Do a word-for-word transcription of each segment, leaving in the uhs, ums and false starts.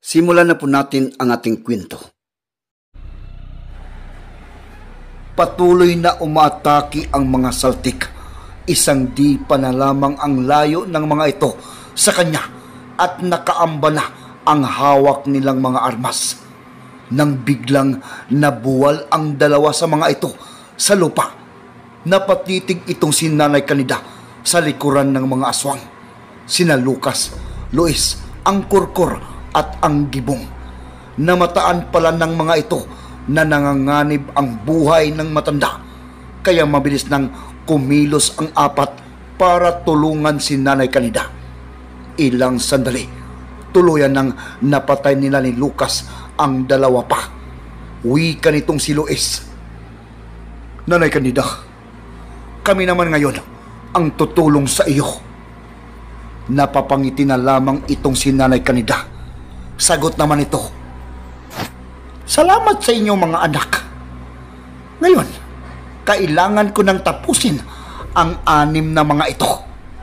Simulan na po natin ang ating kwento. Patuloy na umaatake ang mga saltik. Isang di pa na lamang ang layo ng mga ito sa kanya at nakaamba na ang hawak nilang mga armas. Nang biglang nabuwal ang dalawa sa mga ito sa lupa, napatitig itong si Nanay Canida sa likuran ng mga aswang. Sina Lucas, Luis, ang kurkur at ang gibong. Namataan pala ng mga ito na nanganganib ang buhay ng matanda, kaya mabilis nang kumilos ang apat para tulungan si Nanay Canida. Ilang sandali, tuluyan nang napatay nila ni Lucas ang dalawa pa. Wika nitong si Luis, "Nanay Canida, kami naman ngayon ang tutulong sa iyo." Napapangiti na lamang itong si Nanay Canida. Sagot naman ito, "Salamat sa inyo mga anak. Ngayon, kailangan ko nang tapusin ang anim na mga ito."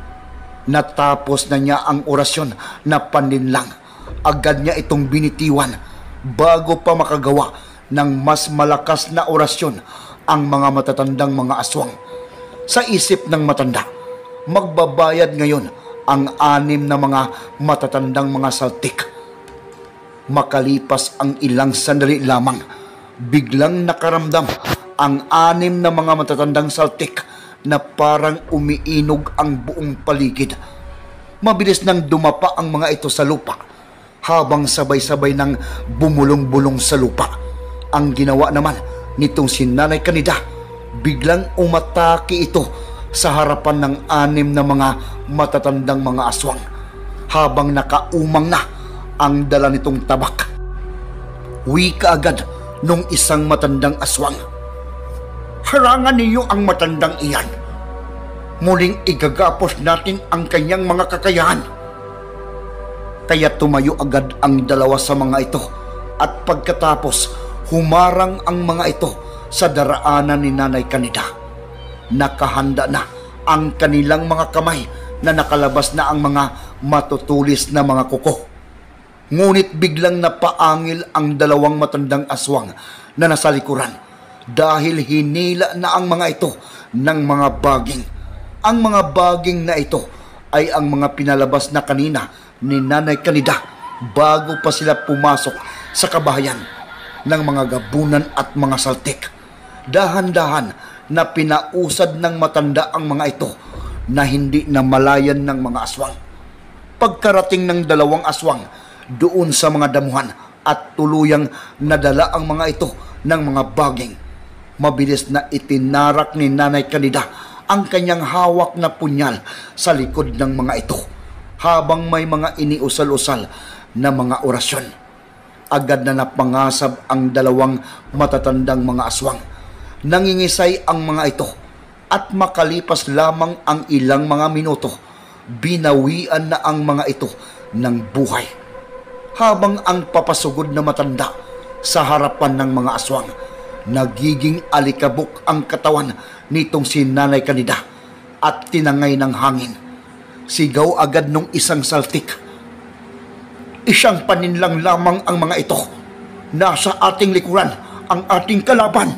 Natapos na niya ang orasyon na paninlang. Agad niya itong binitiwan bago pa makagawa ng mas malakas na orasyon ang mga matatandang mga aswang. Sa isip ng matanda, magbabayad ngayon ang anim na mga matatandang mga saltik. Makalipas ang ilang sandali lamang, biglang nakaramdam ang anim na mga matatandang saltik na parang umiinog ang buong paligid. Mabilis nang dumapa ang mga ito sa lupa, habang sabay-sabay nang bumulong-bulong sa lupa. Ang ginawa naman nitong si Nanay Canida, biglang umatake ito sa harapan ng anim na mga matatandang mga aswang, habang nakaumang na ang dala nitong tabak. Wika agad nung isang matandang aswang, "Harangan niyo ang matandang iyan. Muling igagapos natin ang kanyang mga kakayahan." Kaya tumayo agad ang dalawa sa mga ito, at pagkatapos humarang ang mga ito sa daraanan ni Nanay Canida. Nakahanda na ang kanilang mga kamay na nakalabas na ang mga matutulis na mga kuko. Ngunit biglang napaangil ang dalawang matandang aswang na nasa likuran dahil hinila na ang mga ito ng mga baging. Ang mga baging na ito ay ang mga pinalabas na kanina ni Nanay Canida bago pa sila pumasok sa kabahayan ng mga gabunan at mga saltik. Dahan-dahan na pinausad ng matanda ang mga ito na hindi na malayan ng mga aswang. Pagkarating ng dalawang aswang doon sa mga damuhan at tuluyang nadala ang mga ito ng mga baging, mabilis na itinarak ni Nanay Canida ang kanyang hawak na punyal sa likod ng mga ito, habang may mga iniusal-usal na mga orasyon. Agad na napangasab ang dalawang matatandang mga aswang. Nangingisay ang mga ito, at makalipas lamang ang ilang mga minuto, binawian na ang mga ito ng buhay. Habang ang papasugod na matanda sa harapan ng mga aswang, nagiging alikabok ang katawan nitong si Nanay Canida at tinangay ng hangin. Sigaw agad nung isang saltik, "Isang paninlang lamang ang mga ito. Nasa ating likuran ang ating kalaban."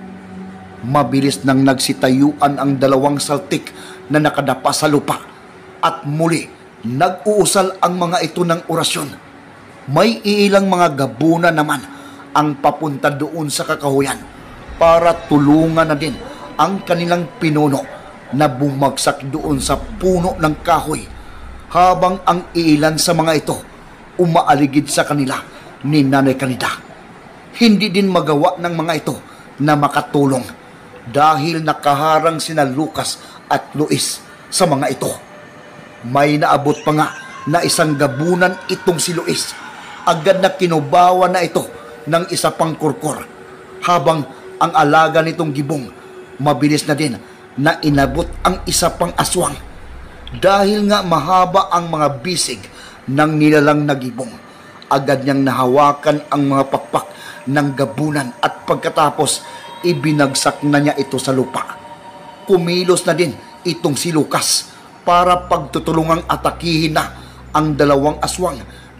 Mabilis nang nagsitayuan ang dalawang saltik na nakadapa sa lupa, at muli nag-uusal ang mga ito ng orasyon. May ilang mga gabuna naman ang papunta doon sa kakahuyan para tulungan na din ang kanilang pinuno na bumagsak doon sa puno ng kahoy, habang ang ilan sa mga ito umaaligid sa kanila ni Nanay Canida. Hindi din magawa ng mga ito na makatulong dahil nakaharang sina Lucas at Luis sa mga ito. May naabot pa nga na isang gabunan itong si Luis. Agad na kinubawa na ito ng isa pang kurkur, habang ang alaga nitong gibong mabilis na din na inabot ang isa pang aswang. Dahil nga mahaba ang mga bisig ng nilalang na gibong, agad niyang nahawakan ang mga pakpak ng gabunan, at pagkatapos ibinagsak na niya ito sa lupa. Kumilos na din itong si Lucas para pagtutulungang atakihin na ang dalawang aswang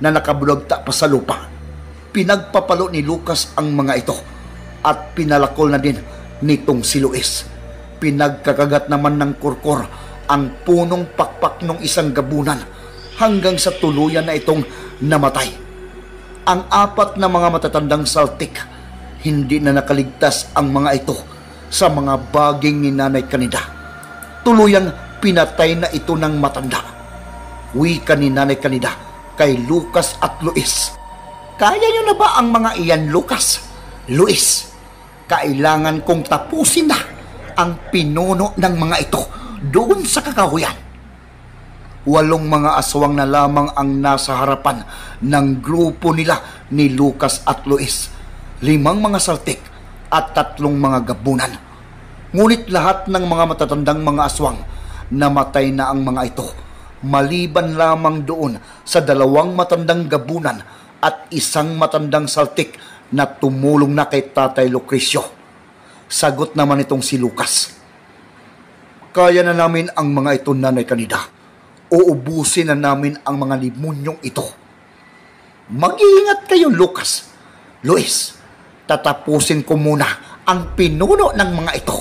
na nakabulagta pa sa lupa. Pinagpapalo ni Lucas ang mga ito at pinalakol na din nitong si Luis. Pinagkakagat naman ng kurkor ang punong pakpak ng isang gabunan hanggang sa tuluyan na itong namatay. Ang apat na mga matatandang saltik, hindi na nakaligtas ang mga ito sa mga baging ni Nanay Canida. Tuluyang pinatay na ito ng matanda. Wika ni Nanay Canida kay Lucas at Luis. Kaya nyo na ba ang mga iyan, Lucas? Luis, kailangan kong tapusin na ang pinuno ng mga ito doon sa kakahuyan. Walong mga aswang na lamang ang nasa harapan ng grupo nila ni Lucas at Luis. Limang mga saltik at tatlong mga gabunan. Ngunit lahat ng mga matatandang mga aswang, namatay na ang mga ito, maliban lamang doon sa dalawang matandang gabunan at isang matandang saltik na tumulong na kay Tatay Lucrecio. Sagot naman itong si Lucas. Kaya na namin ang mga ito, Nanay Canida. Uubusin na namin ang mga limunyong ito. Mag-iingat kayo, Lucas. Luis, tatapusin ko muna ang pinuno ng mga ito.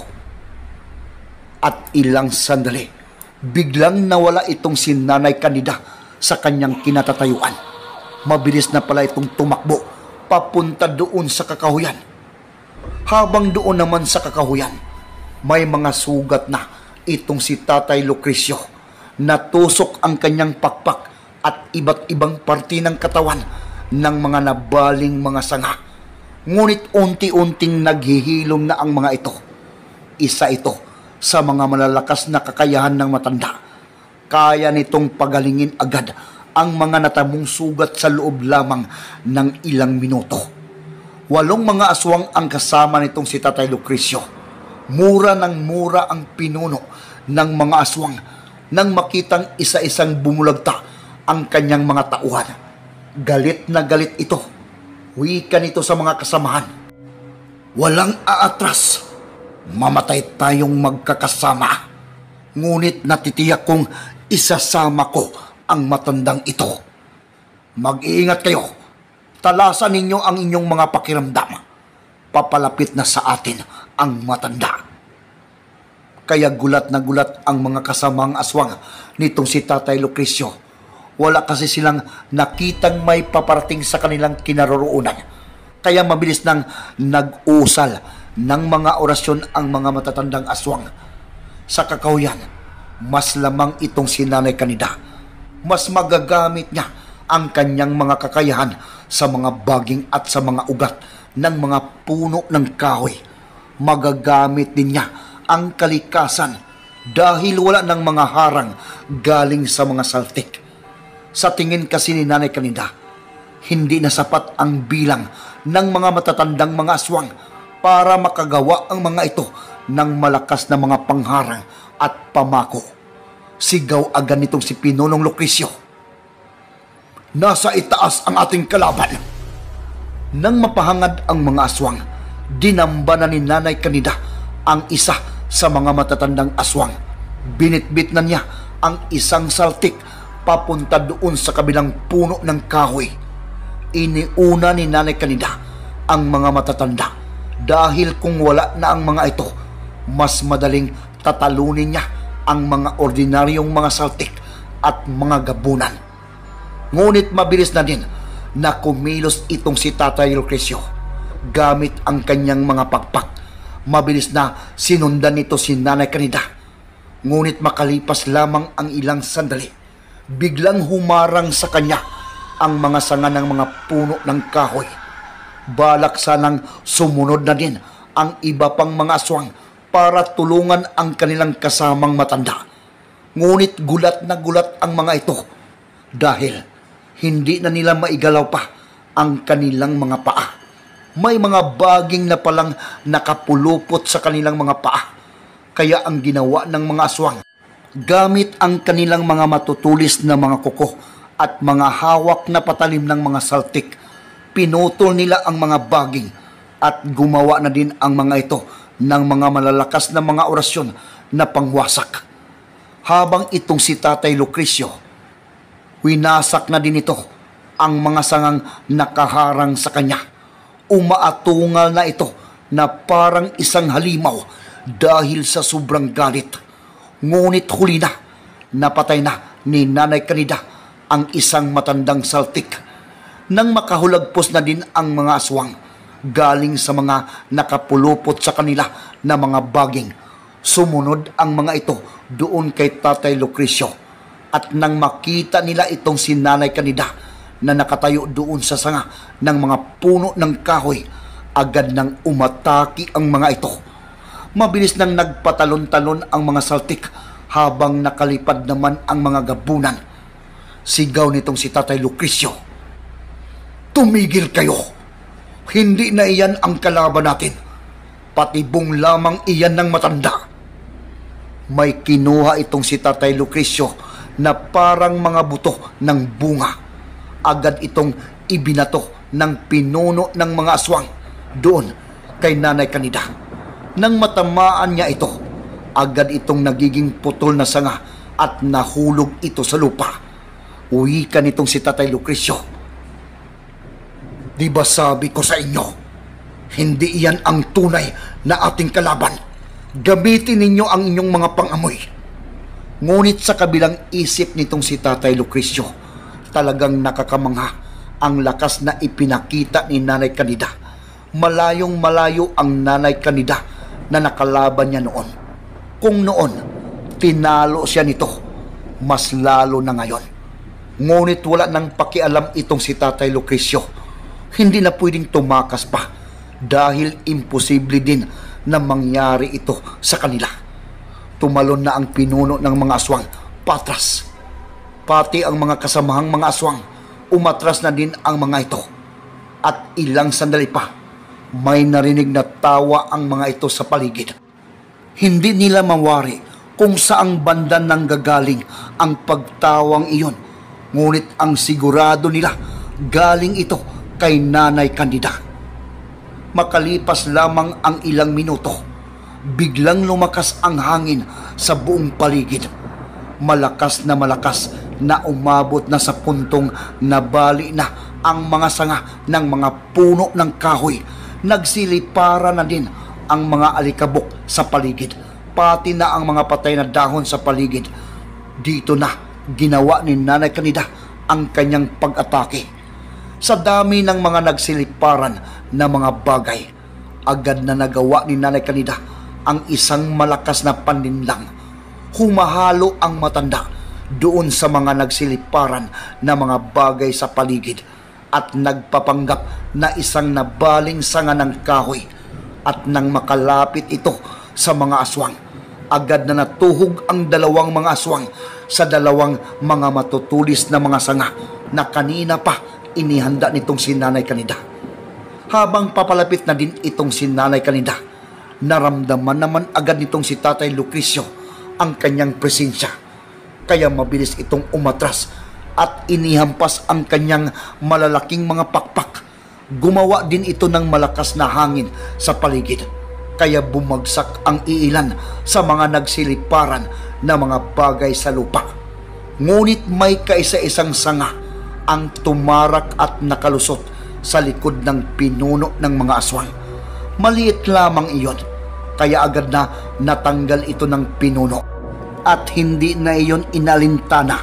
At ilang sandali, biglang nawala itong si Nanay Canida sa kanyang kinatatayuan. Mabilis na pala itong tumakbo papunta doon sa kakahuyan. Habang doon naman sa kakahuyan, may mga sugat na itong si Tatay Lucrecio. Natusok ang kanyang pakpak at iba't ibang parte ng katawan ng mga nabaling mga sanga. Ngunit unti-unting naghihilom na ang mga ito. Isa ito sa mga malalakas na kakayahan ng matanda. Kaya nitong pagalingin agad ang mga natamong sugat sa loob lamang ng ilang minuto. Walong mga aswang ang kasama nitong si Tatay Lucrecio. Mura ng mura ang pinuno ng mga aswang nang makitang isa-isang bumulagta ang kanyang mga tauhan. Galit na galit ito. Wika nito sa mga kasamahan. Walang aatras. Mamatay tayong magkakasama. Ngunit natitiyak kong isasama ko ang matandang ito. Mag-iingat kayo. Talasan ninyo ang inyong mga pakiramdam. Papalapit na sa atin ang matanda. Kaya gulat na gulat ang mga kasamang aswang nitong si Tatay Lucrecio. Wala kasi silang nakitang may paparating sa kanilang kinaroroonan. Kaya mabilis nang nag-usal ng mga orasyon ang mga matatandang aswang. Sa kakahuyan, mas lamang itong si Nanay Canida. Mas magagamit niya ang kanyang mga kakayahan sa mga baging at sa mga ugat ng mga puno ng kahoy. Magagamit din niya ang kalikasan dahil wala ng mga harang galing sa mga saltik. Sa tingin kasi ni Nanay Canida, hindi na sapat ang bilang ng mga matatandang mga aswang para makagawa ang mga ito ng malakas na mga pangharang at pamako. Sigaw agad nitong si Pinunong Lucrecio. Nasa itaas ang ating kalaban. Nang mapahangad ang mga aswang, dinamba na ni Nanay Canida ang isa sa mga matatandang aswang. Binitbit na niya ang isang saltik papunta doon sa kabilang puno ng kahoy. Iniuna ni Nanay Canida ang mga matatanda dahil kung wala na ang mga ito, mas madaling tatalunin niya ang mga ordinaryong mga saltik at mga gabunan. Ngunit mabilis na din na kumilos itong si Tatay Lucrecio gamit ang kanyang mga pakpak. Mabilis na sinundan nito si Nanay Canida. Ngunit makalipas lamang ang ilang sandali, biglang humarang sa kanya ang mga sanga ng mga puno ng kahoy. Balak sanang sumunod na din ang iba pang mga aswang para tulungan ang kanilang kasamang matanda. Ngunit gulat na gulat ang mga ito dahil hindi na nila maigalaw pa ang kanilang mga paa. May mga baging na palang nakapulupot sa kanilang mga paa. Kaya ang ginawa ng mga aswang, gamit ang kanilang mga matutulis na mga kuko at mga hawak na patalim ng mga saltik, pinutol nila ang mga baging at gumawa na din ang mga ito ng mga malalakas na mga orasyon na pangwasak. Habang itong si Tatay Lucrecio, winasak na din ito ang mga sangang nakaharang sa kanya. Umaatungal na ito na parang isang halimaw dahil sa sobrang galit. Ngunit huli na, napatay na ni Nanay Kanida ang isang matandang saltik. Nang makahulagpos na din ang mga aswang galing sa mga nakapulupot sa kanila na mga baging, sumunod ang mga ito doon kay Tatay Lucrecio. At nang makita nila itong si Nanay Kanida na nakatayo doon sa sanga ng mga puno ng kahoy, agad nang umataki ang mga ito. Mabilis nang nagpatalon-talon ang mga saltik habang nakalipad naman ang mga gabunan. Sigaw nitong si Tatay Lucrecio, "Tumigil kayo! Hindi na iyan ang kalaban natin. Patibong lamang iyan ng matanda." May kinuha itong si Tatay Lucrecio na parang mga buto ng bunga. Agad itong ibinato ng pinuno ng mga aswang doon kay Nanay Kanida. Nang matamaan niya ito, agad itong nagiging putol na sanga at nahulog ito sa lupa. Uwi ka nitong si Tatay Lucrecio, "Di ba sabi ko sa inyo, hindi iyan ang tunay na ating kalaban. Gamitin ninyo ang inyong mga pangamoy." Ngunit sa kabilang isip nitong si Tatay Lucrecio, talagang nakakamangha ang lakas na ipinakita ni Nanay Kanida. Malayong malayo ang Nanay Kanida na nakalaban niya noon. Kung noon, tinalo siya nito, mas lalo na ngayon. Ngunit wala nang pakialam itong si Tatay Lucrecio. Hindi na pwedeng tumakas pa dahil imposible din na mangyari ito sa kanila. Tumalon na ang pinuno ng mga aswang patras. Pati ang mga kasamahang mga aswang, umatras na din ang mga ito. At ilang sandali pa, may narinig na tawa ang mga ito sa paligid. Hindi nila mawari kung saang banda nang gagaling ang pagtawang iyon. Ngunit ang sigurado nila, galing ito kay Nanay Kanida. Makalipas lamang ang ilang minuto, biglang lumakas ang hangin sa buong paligid. Malakas na malakas na umabot na sa puntong nabali na ang mga sanga ng mga puno ng kahoy. Nagsilipara na din ang mga alikabok sa paligid, pati na ang mga patay na dahon sa paligid. Dito na ginawa ni Nanay Kanida ang kanyang pag-atake. Sa dami ng mga nagsiliparan na mga bagay, agad na nagawa ni Nanay Kanida ang isang malakas na paninlang. Humahalo ang matanda doon sa mga nagsiliparan na mga bagay sa paligid at nagpapanggap na isang nabaling sanga ng kahoy. At nang makalapit ito sa mga aswang, agad na natuhog ang dalawang mga aswang sa dalawang mga matutulis na mga sanga na kanina pa inihanda nitong si Nanay Kanida. Habang papalapit na din itong si Nanay Kanida, naramdaman naman agad nitong si Tatay Lucrecio ang kanyang presensya. Kaya mabilis itong umatras at inihampas ang kanyang malalaking mga pakpak. Gumawa din ito ng malakas na hangin sa paligid. Kaya bumagsak ang iilan sa mga nagsiliparan na mga bagay sa lupa. Ngunit may kaisa-isang sanga ang tumarak at nakalusot sa likod ng pinuno ng mga aswang. Maliit lamang iyon, kaya agad na natanggal ito ng pinuno at hindi na iyon inalintana.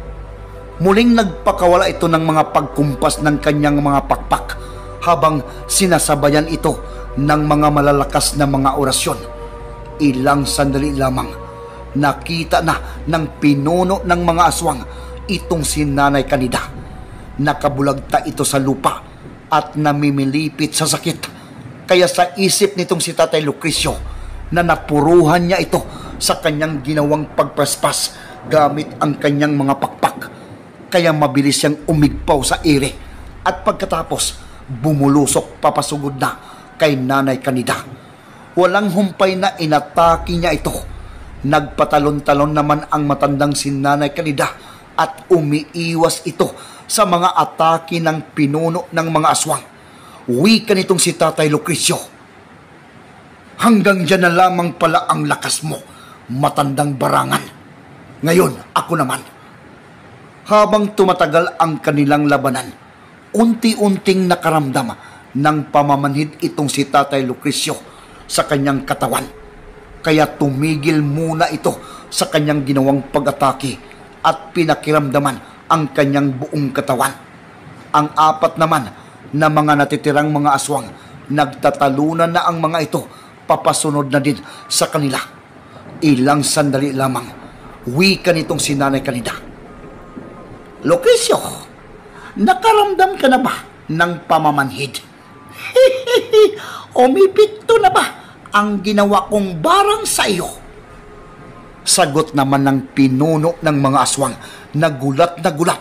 Muling nagpakawala ito ng mga pagkumpas ng kanyang mga pakpak habang sinasabayan ito ng mga malalakas na mga orasyon. Ilang sandali lamang, nakita na ng pinuno ng mga aswang itong si Nanay Kanida. Nakabulagta ito sa lupa at namimilipit sa sakit. Kaya sa isip nitong si Tatay Lucrecio na napuruhan niya ito sa kanyang ginawang pagpaspas gamit ang kanyang mga pakpak. Kaya mabilis siyang umigpaw sa ere at pagkatapos bumulusok papasugod na kay Nanay Kanida. Walang humpay na inatake niya ito. Nagpatalon-talon naman ang matandang si Nanay Kanida at umiiwas ito sa mga atake ng pinuno ng mga aswang. Wika nitong si Tatay Lucrecio, "Hanggang dyan na lamang pala ang lakas mo, matandang barangan. Ngayon, ako naman." Habang tumatagal ang kanilang labanan, Unti-unting nakaramdam ng pamamanhid itong si Tatay Lucrecio sa kanyang katawan. Kaya tumigil muna ito sa kanyang ginawang pag-atake at pinakiramdaman ang kanyang buong katawan. Ang apat naman na mga natitirang mga aswang, nagtatalunan na ang mga ito, papasunod na din sa kanila. Ilang sandali lamang, wika nitong si Nanay Canida. Lucrecio, nakaramdam ka na ba ng pamamanhid? Umipikto na ba ang ginawa kong barang sa iyo? Sagot naman ng pinuno ng mga aswang na gulat na gulat.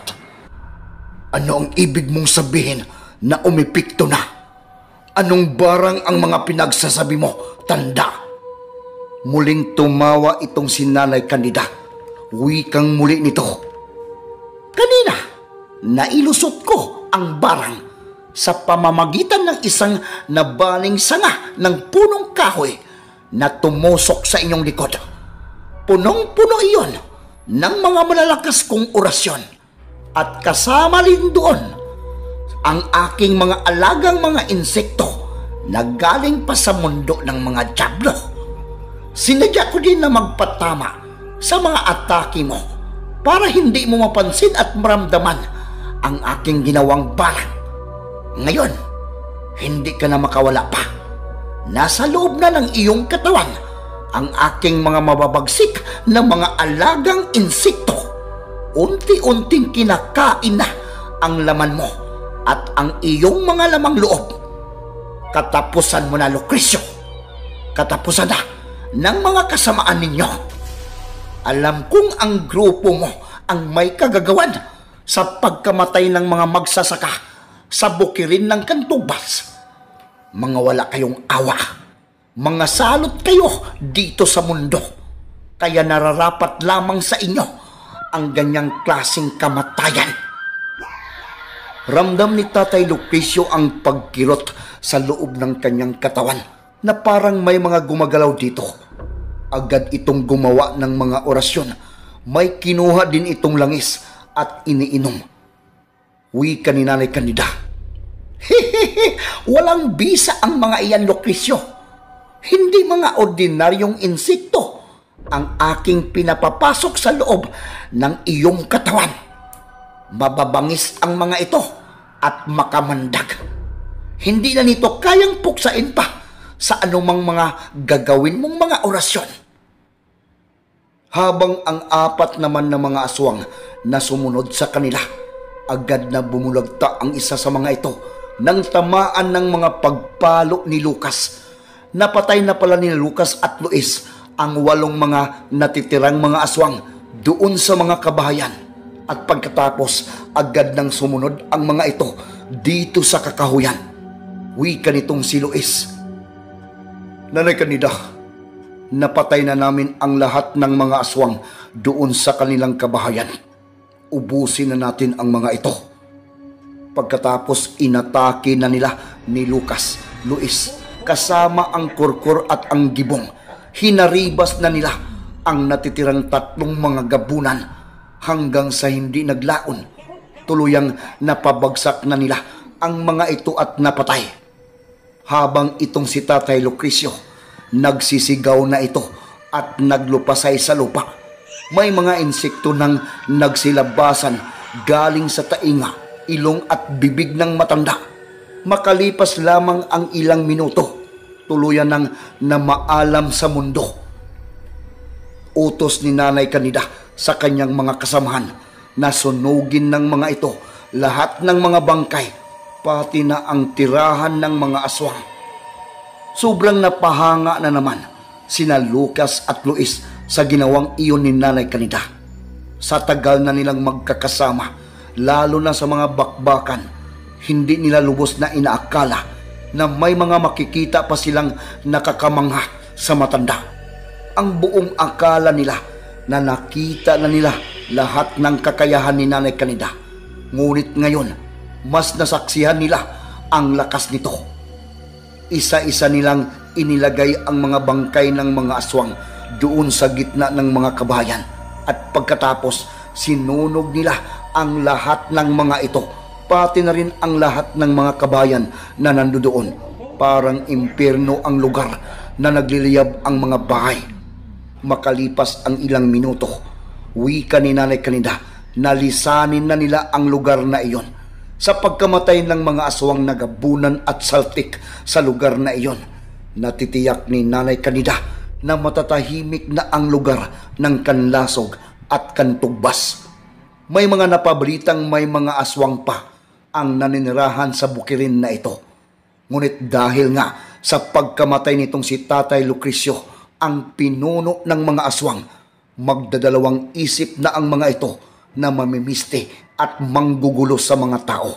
Ano ang ibig mong sabihin na umipikto na? Anong barang ang mga pinagsasabi mo, tanda? Muling tumawa itong si Nanay Canida. Wikang muli nito. Kanina, nailusot ko ang barang sa pamamagitan ng isang nabaling sanga ng punong kahoy na tumusok sa inyong likod. Punong-puno iyon ng mga malalakas kong orasyon at kasama rin doon ang aking mga alagang mga insekto na galing pa sa mundo ng mga dyablo. Sinadya ko din na magpatama sa mga atake mo para hindi mo mapansin at maramdaman ang aking ginawang barang. Ngayon, hindi ka na makawala pa. Nasa loob na ng iyong katawan ang aking mga mababagsik na mga alagang insekto. Unti-unting kinakain na ang laman mo at ang iyong mga lamang loob. Katapusan mo na, Lucrecio. Katapusan na ng mga kasamaan ninyo. Alam kong ang grupo mo ang may kagagawan sa pagkamatay ng mga magsasaka sa bukirin ng Kantubas. Mga wala kayong awa. Mga salot kayo dito sa mundo. Kaya nararapat lamang sa inyo ang ganyang klaseng kamatayan. Ramdam ni Tatay Lucrecio ang pagkirot sa loob ng kanyang katawan na parang may mga gumagalaw dito. Agad itong gumawa ng mga orasyon. May kinuha din itong langis at iniinom. Wika ni Nanay Canida. Hehehe, walang bisa ang mga iyan, Lucrecio. Hindi mga ordinaryong insekto ang aking pinapapasok sa loob ng iyong katawan. Mababangis ang mga ito at makamandag. Hindi na nito kayang puksain pa sa anumang mga gagawin mong mga orasyon. Habang ang apat naman na mga aswang na sumunod sa kanila, agad na bumulagta ang isa sa mga ito nang tamaan ng mga pagpalo ni Lucas. Napatay na pala ni Lucas at Luis ang walong mga natitirang mga aswang doon sa mga kabahayan. At pagkatapos, agad nang sumunod ang mga ito dito sa kakahuyan. Wika nitong si Luis. Nanay Canida, napatay na namin ang lahat ng mga aswang doon sa kanilang kabahayan. Ubusin na natin ang mga ito. Pagkatapos inatake na nila ni Lucas, Luis, kasama ang kurkur at ang gibong. Hinaribas na nila ang natitirang tatlong mga gabunan hanggang sa hindi naglaon. Tuluyang napabagsak na nila ang mga ito at napatay. Habang itong si Tatay Lucrecio, nagsisigaw na ito at naglupasay sa lupa. May mga insekto nang nagsilabasan galing sa tainga, ilong at bibig ng matanda. Makalipas lamang ang ilang minuto, tuluyan nang namaalam sa mundo. Utos ni Nanay Canida sa kanyang mga kasamahan na sunugin ng mga ito lahat ng mga bangkay, pati na ang tirahan ng mga aswang. Sobrang napahanga na naman sina Lucas at Luis sa ginawang iyon ni Nanay Canida. Sa tagal na nilang magkakasama, lalo na sa mga bakbakan, hindi nila lubos na inaakala na may mga makikita pa silang nakakamangha sa matanda. Ang buong akala nila na nakita na nila lahat ng kakayahan ni Nanay Canida. Ngunit ngayon, mas nasaksihan nila ang lakas nito. Isa-isa nilang inilagay ang mga bangkay ng mga aswang doon sa gitna ng mga kabayan. At pagkatapos, sinunog nila ang lahat ng mga ito pati na rin ang lahat ng mga kabayan na nandoon. Parang impyerno ang lugar na nagliliyab ang mga bahay. Makalipas ang ilang minuto, wika ni Nanay Canida, nalisanin na nila ang lugar na iyon. Sa pagkamatay ng mga aswang nagabunan at saltik sa lugar na iyon, natitiyak ni Nanay Canida na matatahimik na ang lugar ng Kanlasog at Kantugbas. May mga napabalitang may mga aswang pa ang naninirahan sa bukirin na ito. Ngunit dahil nga sa pagkamatay nitong si Tatay Lucrecio, ang pinuno ng mga aswang, magdadalawang isip na ang mga ito na mamimiste at manggugulo sa mga tao.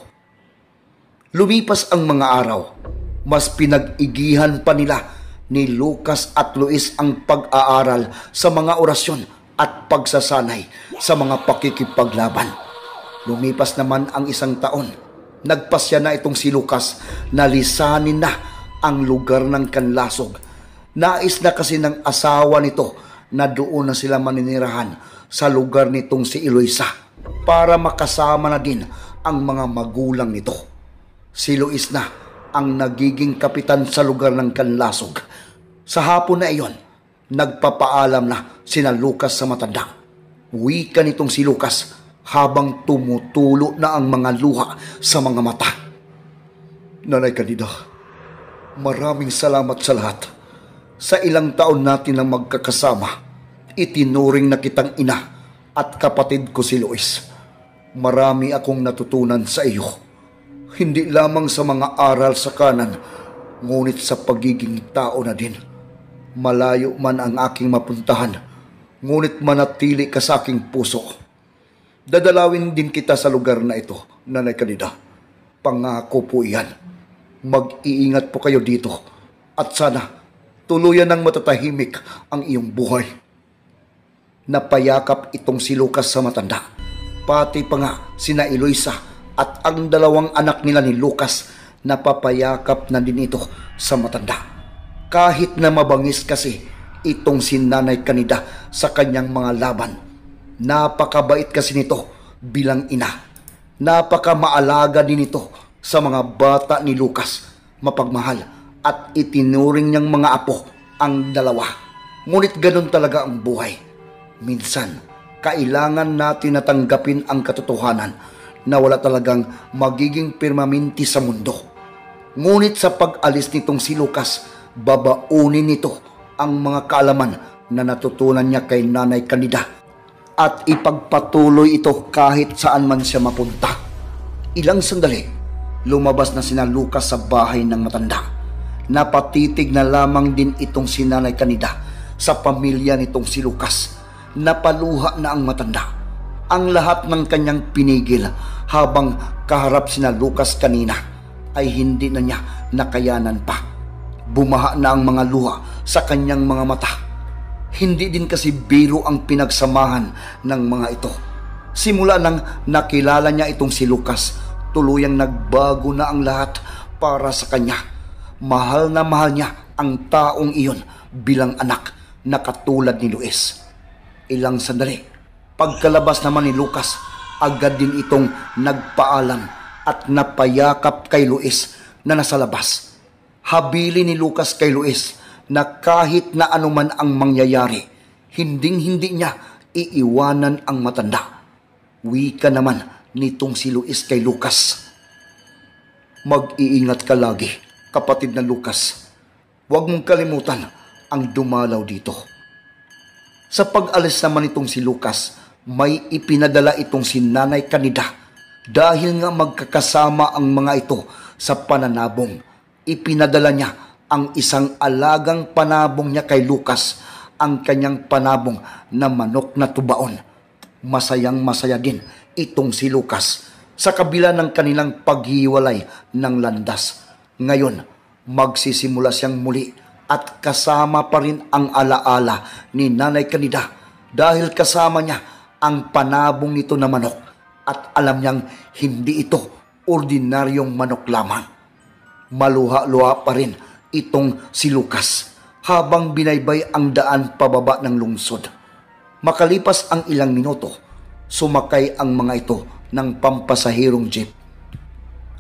Lumipas ang mga araw, mas pinag-igihan pa nila ni Lucas at Luis ang pag-aaral sa mga orasyon at pagsasanay sa mga pakikipaglaban. Lumipas naman ang isang taon. Nagpasya na itong si Lucas na lisanin na ang lugar ng Kanlasog. Nais na kasi ng asawa nito na doon na sila maninirahan sa lugar nitong si Eloisa para makasama na din ang mga magulang nito. Si Luis na ang nagiging kapitan sa lugar ng Kanlasog. Sa hapon na iyon, nagpapaalam na sina Lucas sa matanda. Wika nitong si Lucas habang tumutulo na ang mga luha sa mga mata. Nanay Canida, maraming salamat sa lahat. Sa ilang taon natin na magkakasama, itinuring na kitang ina at kapatid ko si Luis. Marami akong natutunan sa iyo. Hindi lamang sa mga aral sa kanan, ngunit sa pagiging tao na din. Malayo man ang aking mapuntahan, ngunit manatili ka sa aking puso. Dadalawin din kita sa lugar na ito, Nanay Canida. Pangako po iyan. Mag-iingat po kayo dito. At sana, tuluyan ng matatahimik ang iyong buhay. Napayakap itong si Lucas sa matanda. Pati pa nga sina Eloisa at ang dalawang anak nila ni Lucas, napapayakap na din ito sa matanda. Kahit na mabangis kasi itong si Nanay Canida sa kanyang mga laban. Napakabait kasi nito bilang ina. Napakamaalaga din ito sa mga bata ni Lucas. Mapagmahal at itinuring niyang mga apo ang dalawa. Ngunit ganun talaga ang buhay. Minsan, kailangan natin natanggapin ang katotohanan na wala talagang magiging permanente sa mundo. Ngunit sa pag-alis nitong si Lucas, babaunin nito ang mga kaalaman na natutunan niya kay Nanay Canida at ipagpatuloy ito kahit saan man siya mapunta. Ilang sandali, lumabas na sina Lucas sa bahay ng matanda. Napatitig na lamang din itong si Nanay Canida sa pamilya nitong si Lucas. Napaluha na ang matanda. Ang lahat ng kanyang pinigil habang kaharap sina Lucas kanina ay hindi na niya nakayanan pa. Bumaha na ang mga luha sa kanyang mga mata. Hindi din kasi biro ang pinagsamahan ng mga ito. Simula nang nakilala niya itong si Lucas, tuluyang nagbago na ang lahat para sa kanya. Mahal na mahal niya ang taong iyon bilang anak na katulad ni Luis. Ilang sandali, pagkalabas naman ni Lucas, agad din itong nagpaalam at napayakap kay Luis na nasa labas. Habili ni Lucas kay Luis na kahit na anuman ang mangyayari, hinding-hindi niya iiwanan ang matanda. Wika naman nitong si Luis kay Lucas. Mag-iingat ka lagi, kapatid na Lucas. Huwag mong kalimutan ang dumalaw dito. Sa pag-alis naman itong si Lucas, may ipinadala itong si Nanay Canida dahil nga magkakasama ang mga ito sa pananabong. Ipinadala niya ang isang alagang panabong niya kay Lucas, ang kanyang panabong na manok na tubaon. Masayang masaya din itong si Lucas sa kabila ng kanilang paghiwalay ng landas. Ngayon, magsisimula siyang muli at kasama pa rin ang alaala ni Nanay Canida dahil kasama niya ang panabong nito na manok at alam niyang hindi ito ordinaryong manok lamang. Maluha-luha pa rin itong si Lucas habang binaybay ang daan pababa ng lungsod. Makalipas ang ilang minuto, sumakay ang mga ito ng pampasahirong jeep.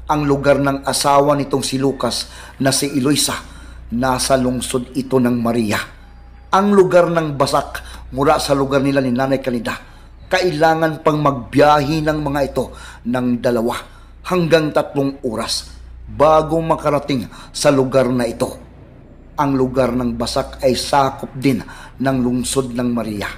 Ang lugar ng asawa nitong si Lucas na si Eloisa, nasa lungsod ito ng Maria. Ang lugar ng Basak mula sa lugar nila ni Nanay Canida, kailangan pang magbiyahe ng mga ito ng dalawa hanggang tatlong oras bago makarating sa lugar na ito. Ang lugar ng Basak ay sakop din ng lungsod ng Maria.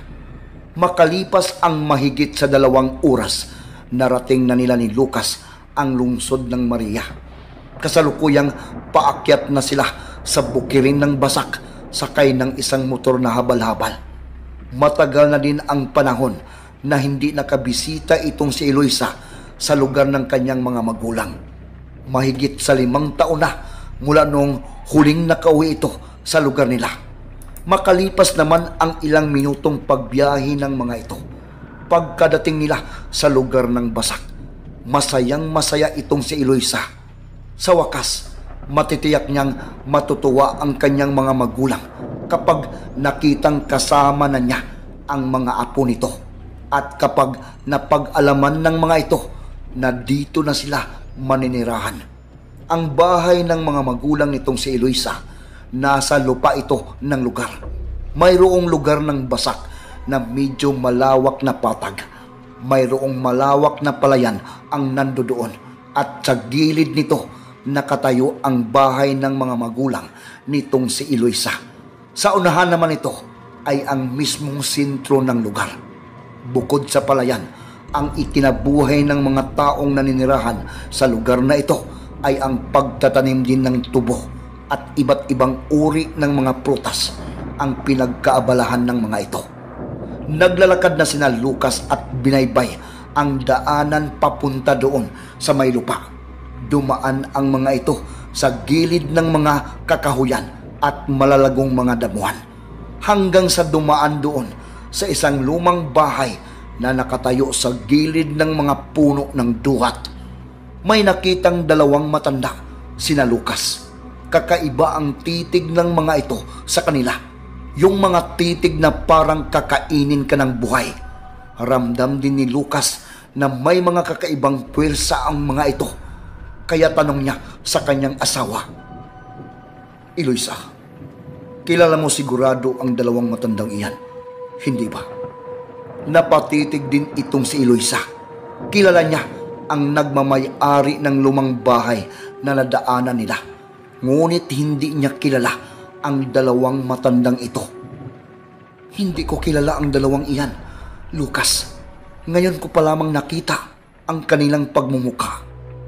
Makalipas ang mahigit sa dalawang oras, narating na nila ni Lucas ang lungsod ng Maria. Kasalukuyang paakyat na sila sa bukirin ng Basak sakay ng isang motor na habal-habal. Matagal na din ang panahon na hindi nakabisita itong si Eloisa sa lugar ng kanyang mga magulang. Mahigit sa limang taon na mula noong huling nakauwi ito sa lugar nila. Makalipas naman ang ilang minutong pagbiyahe ng mga ito, pagkadating nila sa lugar ng Basak, masayang masaya itong si Eloisa. Sa wakas, matitiyak niyang matutuwa ang kanyang mga magulang kapag nakitang kasama na niya ang mga apo nito at kapag napag-alaman ng mga ito na dito na sila maninirahan. Ang bahay ng mga magulang nitong si Eloisa, nasa lupa ito ng lugar. Mayroong lugar ng Basak na medyo malawak na patag. Mayroong malawak na palayan ang nandoon at sa gilid nito nakatayo ang bahay ng mga magulang nitong si Eloisa. Sa unahan naman ito ay ang mismong sentro ng lugar. Bukod sa palayan, ang ikinabuhay ng mga taong naninirahan sa lugar na ito ay ang pagtatanim din ng tubo at iba't ibang uri ng mga prutas ang pinagkaabalahan ng mga ito. Naglalakad na sina Lucas at binaybay ang daanan papunta doon sa may lupa. Dumaan ang mga ito sa gilid ng mga kakahuyan at malalagong mga damuhan, hanggang sa dumaan doon sa isang lumang bahay na nakatayo sa gilid ng mga puno ng duhat. May nakitang dalawang matanda, sina Lucas. Kakaiba ang titig ng mga ito sa kanila. Yung mga titig na parang kakainin ka ng buhay. Ramdam din ni Lucas na may mga kakaibang puwersa ang mga ito. Kaya tanong niya sa kanyang asawa, Eloisa, kilala mo sigurado ang dalawang matandang iyan, hindi ba? Napatitig din itong si Eloisa. Kilala niya ang nagmamay-ari ng lumang bahay na nadaanan nila. Ngunit hindi niya kilala ang dalawang matandang ito. Hindi ko kilala ang dalawang iyan, Lucas. Ngayon ko pa lamang nakita ang kanilang pagmumuka.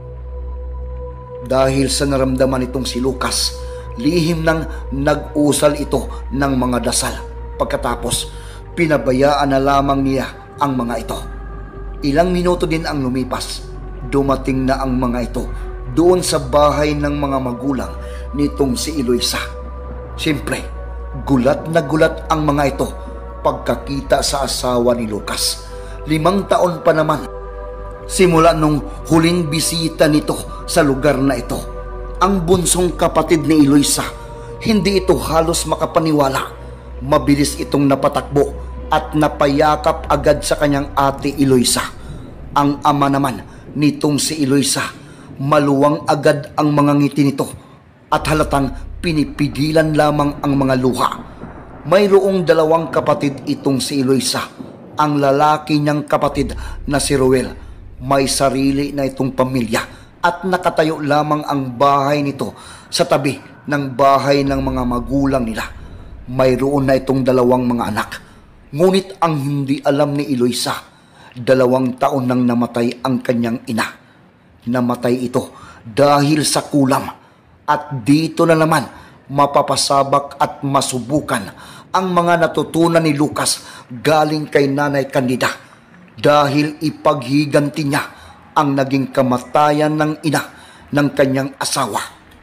Dahil sa naramdaman itong si Lucas, lihim nang nag-usal ito ng mga dasal. Pagkatapos, pinabayaan na lamang niya ang mga ito. Ilang minuto din ang lumipas. Dumating na ang mga ito doon sa bahay ng mga magulang nitong si Eloisa. Siyempre, gulat na gulat ang mga ito pagkakita sa asawa ni Lucas. Limang taon pa naman simula nung huling bisita nito sa lugar na ito. Ang bunsong kapatid ni Eloisa, hindi ito halos makapaniwala. Mabilis itong napatakbo at napayakap agad sa kanyang ate Eloisa. Ang ama naman nitong si Eloisa, maluwang agad ang mga ngiti nito at halatang pinipigilan lamang ang mga luha. Mayroong dalawang kapatid itong si Eloisa. Ang lalaki niyang kapatid na si Ruel, may sarili na itong pamilya at nakatayo lamang ang bahay nito sa tabi ng bahay ng mga magulang nila. Mayroon na itong dalawang mga anak. Ngunit ang hindi alam ni Eloisa, dalawang taon nang namatay ang kanyang ina. Namatay ito dahil sa kulam. At dito na naman mapapasabak at masubukan ang mga natutunan ni Lucas galing kay Nanay Canida, dahil ipaghiganti niya ang naging kamatayan ng ina ng kanyang asawa.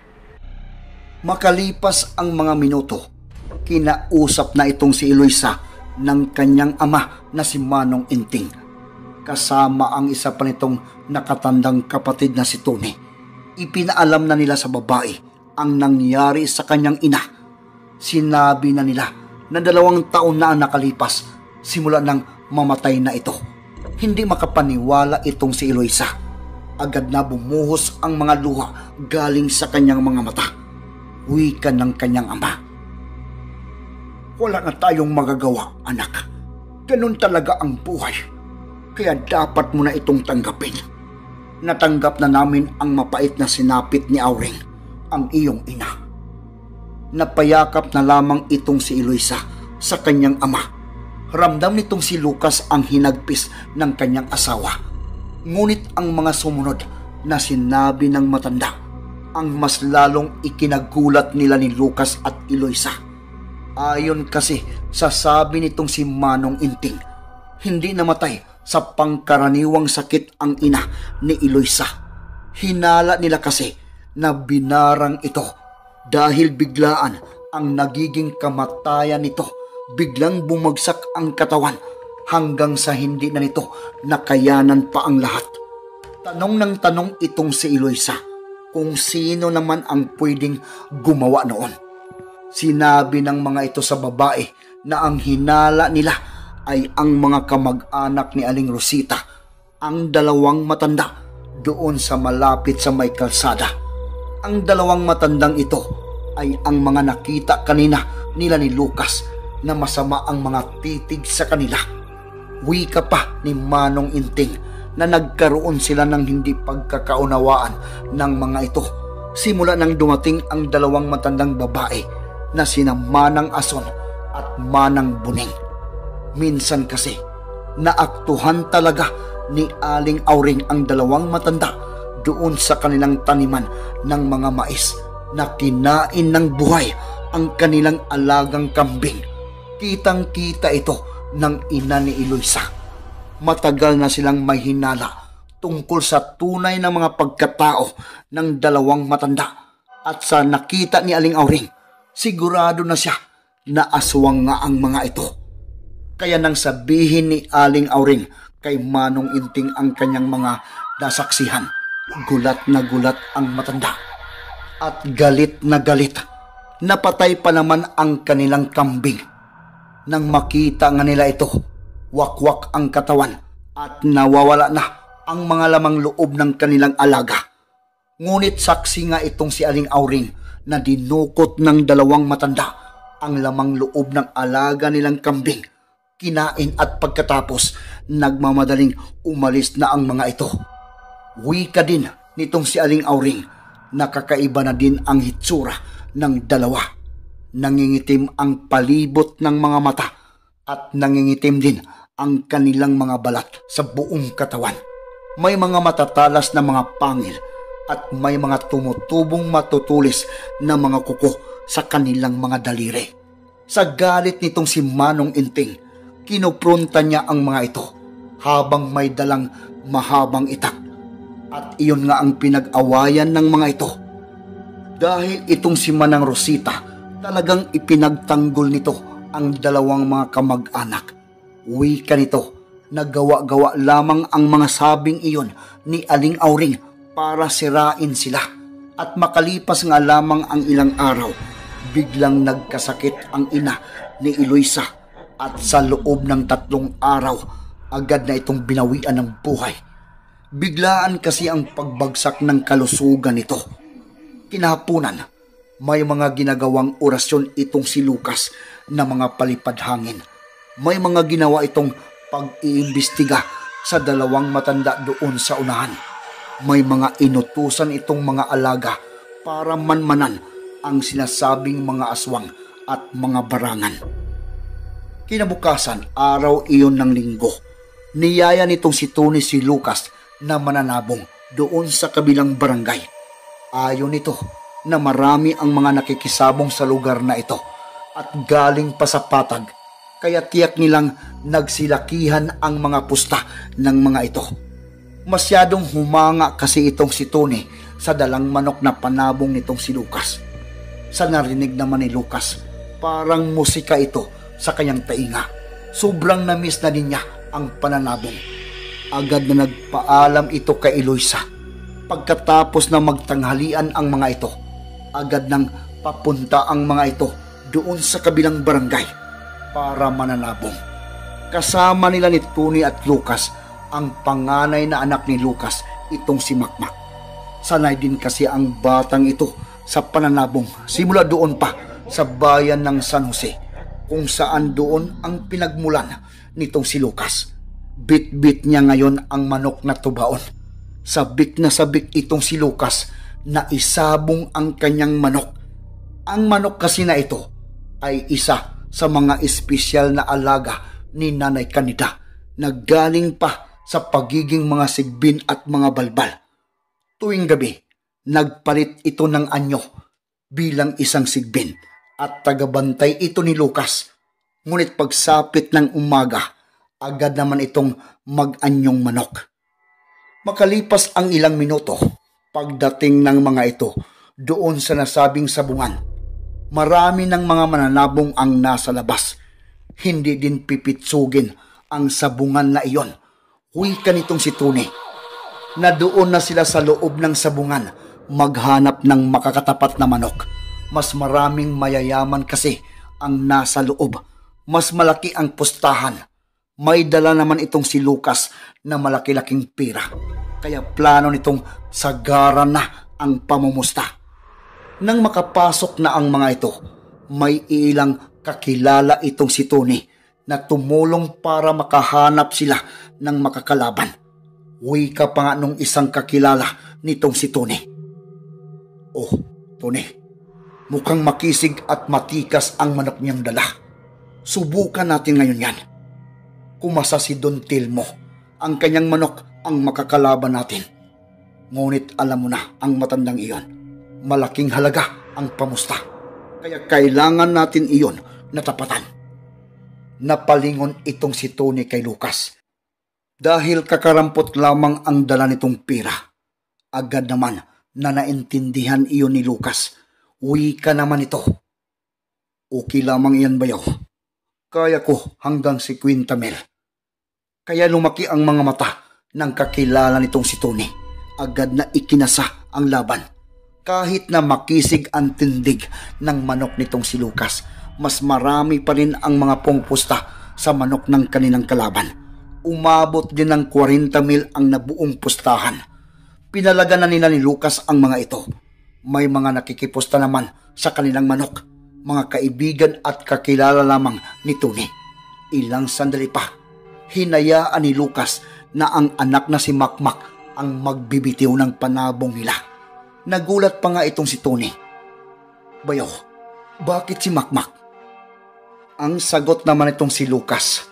Makalipas ang mga minuto, kinausap na itong si Eloisa ng kanyang ama na si Manong Inting, kasama ang isa pa nitong nakatandang kapatid na si Tony. Ipinaalam na nila sa babae ang nangyari sa kanyang ina. Sinabi na nila na dalawang taon na ang nakalipas simula nang mamatay na ito. Hindi makapaniwala itong si Eloisa. agad na bumuhos ang mga luha galing sa kanyang mga mata. Wika ng kanyang ama. Wala na tayong magagawa, anak. Ganun talaga ang buhay. Kaya dapat mo na itong tanggapin. Natanggap na namin ang mapait na sinapit ni Auring, ang iyong ina. Napayakap na lamang itong si Eloisa sa kanyang ama. Ramdam nitong si Lucas ang hinagpis ng kanyang asawa. Ngunit ang mga sumunod na sinabi ng matanda ang mas lalong ikinagulat nila ni Lucas at Eloisa. Ayon kasi sa sabi nitong si Manong Inting, hindi namatay sa pangkaraniwang sakit ang ina ni Eloisa. Hinala nila kasi na binarang ito dahil biglaan ang nagiging kamatayan nito. Biglang bumagsak ang katawan hanggang sa hindi na nito nakayanan pa ang lahat. Tanong ng tanong itong si Eloisa kung sino naman ang pwedeng gumawa noon. Sinabi ng mga ito sa babae na ang hinala nila ay ang mga kamag-anak ni Aling Rosita, ang dalawang matanda doon sa malapit sa may kalsada. Ang dalawang matandang ito ay ang mga nakita kanina nila ni Lucas na masama ang mga titig sa kanila. Wika pa ni Manong Inting na nagkaroon sila ng hindi pagkakaunawaan ng mga ito simula nang dumating ang dalawang matandang babae na sina Manang Ason at Manang Buning. Minsan kasi naaktuhan talaga ni Aling Auring ang dalawang matanda doon sa kanilang taniman ng mga mais na kinain ng buhay ang kanilang alagang kambing. Kitang-kita ito ng ina ni Eloisa. Matagal na silang may hinala tungkol sa tunay na mga pagkatao ng dalawang matanda. At sa nakita ni Aling Auring, sigurado na siya na aswang nga ang mga ito. Kaya nang sabihin ni Aling Auring kay Manong Inting ang kanyang mga nasaksihan, gulat na gulat ang matanda. At galit na galit. Napatay pa naman ang kanilang kambing. Nang makita nga nila ito, wakwak ang katawan at nawawala na ang mga lamang loob ng kanilang alaga. Ngunit saksi nga itong si Aling Auring na dinukot ng dalawang matanda ang lamang loob ng alaga nilang kambing. Kinain at pagkatapos nagmamadaling umalis na ang mga ito. Wika din nitong si Aling Auring, nakakaiba na din ang hitsura ng dalawa. Nangingitim ang palibot ng mga mata at nangingitim din ang kanilang mga balat sa buong katawan. May mga matatalas na mga pangil at may mga tumutubong matutulis na mga kuko sa kanilang mga daliri. Sa galit nitong si Manong Inting, kinupronta niya ang mga ito habang may dalang mahabang itak. At iyon nga ang pinag-awayan ng mga ito. Dahil itong si Manang Rosita, talagang ipinagtanggol nito ang dalawang mga kamag-anak. Wika nito, nagawa-gawa lamang ang mga sabing iyon ni Aling Auring para sirain sila. At makalipas nga lamang ang ilang araw, biglang nagkasakit ang ina ni Eloisa at sa loob ng tatlong araw, agad na itong binawian ng buhay. Biglaan kasi ang pagbagsak ng kalusugan nito. Kinahapunan, may mga ginagawang orasyon itong si Lucas na mga palipad hangin. May mga ginawa itong pag-iimbestiga sa dalawang matanda doon sa unahan. May mga inutusan itong mga alaga para manmanan ang sinasabing mga aswang at mga barangan. Kinabukasan, araw iyon ng linggo, niyaya nitong si Tony si Lucas na mananabong doon sa kabilang barangay. Ayon nito na marami ang mga nakikisabong sa lugar na ito at galing pa sa patag, kaya tiyak nilang nagsilakihan ang mga pusta ng mga ito. Masyadong humanga kasi itong si Tony sa dalang manok na panabong nitong si Lucas. Sa narinig naman ni Lucas, parang musika ito sa kanyang tainga. Sobrang na-miss na din niya ang pananabong. Agad na nagpaalam ito kay Eloisa. Pagkatapos na magtanghalian ang mga ito, agad nang papunta ang mga ito doon sa kabilang barangay para mananabong. Kasama nila ni Tony at Lucas ang panganay na anak ni Lucas itong si Makmak. Sanay din kasi ang batang ito sa pananabong simula doon pa sa bayan ng San Jose, kung saan doon ang pinagmulan nitong si Lucas. Bit-bit niya ngayon ang manok na tubaon. Sabik na sabik itong si Lucas na isabong ang kanyang manok. Ang manok kasi na ito ay isa sa mga espesyal na alaga ni Nanay Candida na galing pa sa pagiging mga sigbin at mga balbal. Tuwing gabi, nagpalit ito ng anyo bilang isang sigbin at tagabantay ito ni Lucas. Ngunit pagsapit ng umaga, agad naman itong mag-anyong manok. Makalipas ang ilang minuto, pagdating ng mga ito doon sa nasabing sabungan, marami ng mga mananabong ang nasa labas. Hindi din pipitsugin ang sabungan na iyon. Wika nitong si Tony na doon na sila sa loob ng sabungan maghanap ng makakatapat na manok. Mas maraming mayayaman kasi ang nasa loob. Mas malaki ang pustahan. May dala naman itong si Lucas na malaki-laking pira. Kaya plano nitong sagaran na ang pamumusta. Nang makapasok na ang mga ito, may ilang kakilala itong si Tony na tumulong para makahanap sila ng makakalaban. Wika pa nga nung isang kakilala nitong si Tony. "Oh, Tony, mukhang makisig at matikas ang manok niyang dala. Subukan natin ngayon yan." Kumasa si Don Tilmo. Ang kanyang manok ang makakalaban natin. Ngunit alam mo na ang matandang iyon. Malaking halaga ang pamusta. Kaya kailangan natin iyon natapatan. Napalingon itong si Tony kay Lucas. Dahil kakarampot lamang ang dala nitong pira. Agad naman na naintindihan iyon ni Lucas. Wika naman ito. "Okay lamang iyan, bayaw. Kaya ko hanggang si Quinta Mil." Kaya lumaki ang mga mata ng kakilala nitong si Tony. Agad na ikinasa ang laban. Kahit na makisig ang tindig ng manok nitong si Lucas, mas marami pa rin ang mga pungpusta sa manok ng kanilang kalaban. Umabot din ng forty mil ang nabuong pustahan. Pinalaga na nila ni Lucas ang mga ito. May mga nakikipusta naman sa kanilang manok, mga kaibigan at kakilala lamang ni Tony. Ilang sandali pa, hinayaan ni Lucas na ang anak na si Makmak ang magbibitiw ng panabong nila. Nagulat pa nga itong si Tony. "Bayaw, bakit si Makmak?" Ang sagot naman itong si Lucas.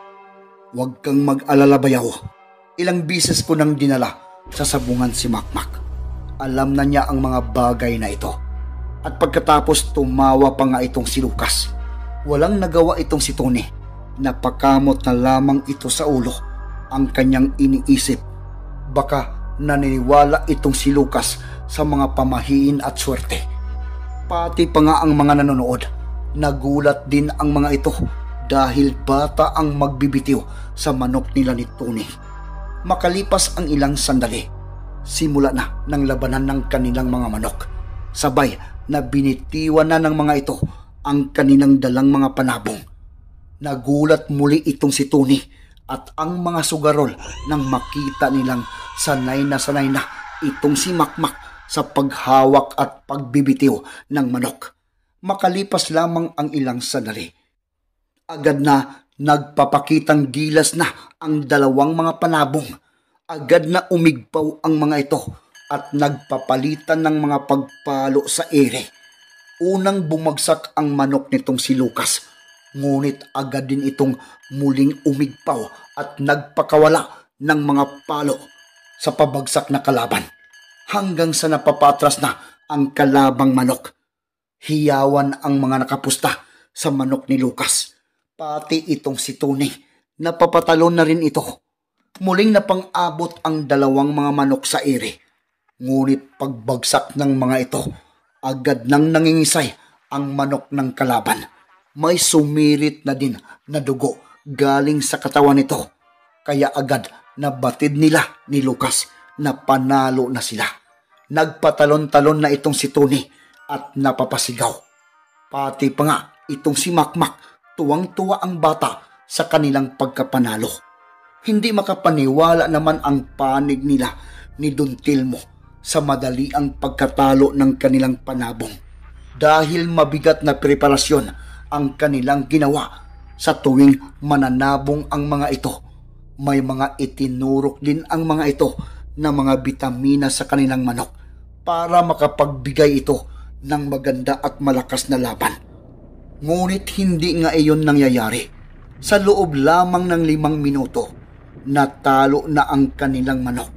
"Huwag kang mag-alala, bayaw. Ilang bisis ko nang dinala sa sabungan si Makmak. Alam na niya ang mga bagay na ito." At pagkatapos tumawa pa nga itong si Lucas. Walang nagawa itong si Tony. Napakamot na lamang ito sa ulo ang kanyang iniisip. Baka naniniwala itong si Lucas sa mga pamahiin at swerte. Pati pa nga ang mga nanonood. Nagulat din ang mga ito dahil bata ang magbibitiw sa manok nila ni Tony. Makalipas ang ilang sandali, simula na ng labanan ng kanilang mga manok. Sabay na binitiwan na ng mga ito ang kanilang dalang mga panabong. Nagulat muli itong si Tony at ang mga sugarol nang makita nilang sanay na sanay na itong si Makmak sa paghawak at pagbibitiw ng manok. Makalipas lamang ang ilang sandali, agad na nagpapakitang gilas na ang dalawang mga panabong. Agad na umigpaw ang mga ito at nagpapalitan ng mga pagpalo sa ere. Unang bumagsak ang manok nitong si Lucas, ngunit agad din itong muling umigpaw at nagpakawala ng mga palo sa pabagsak na kalaban, hanggang sa napapatras na ang kalabang manok. Hiyawan ang mga nakapusta sa manok ni Lucas. Pati itong si Tony, napapatalon na rin ito. Muling napang-abot ang dalawang mga manok sa ere. Ngunit pagbagsak ng mga ito, agad nang nangingisay ang manok ng kalaban. May sumirit na din na dugo galing sa katawan nito. Kaya agad na batid nila ni Lucas na panalo na sila. Nagpatalon-talon na itong si Tony at napapasigaw. Pati pa nga itong si Makmak, tuwang-tuwa ang bata sa kanilang pagkapanalo. Hindi makapaniwala naman ang panig nila ni Don Telmo sa madali ang pagkatalo ng kanilang panabong dahil mabigat na preparasyon ang kanilang ginawa sa tuwing mananabong ang mga ito. May mga itinurok din ang mga ito na mga bitamina sa kanilang manok para makapagbigay ito ng maganda at malakas na laban. Ngunit hindi nga iyon nangyayari. Sa loob lamang ng limang minuto, natalo na ang kanilang manok.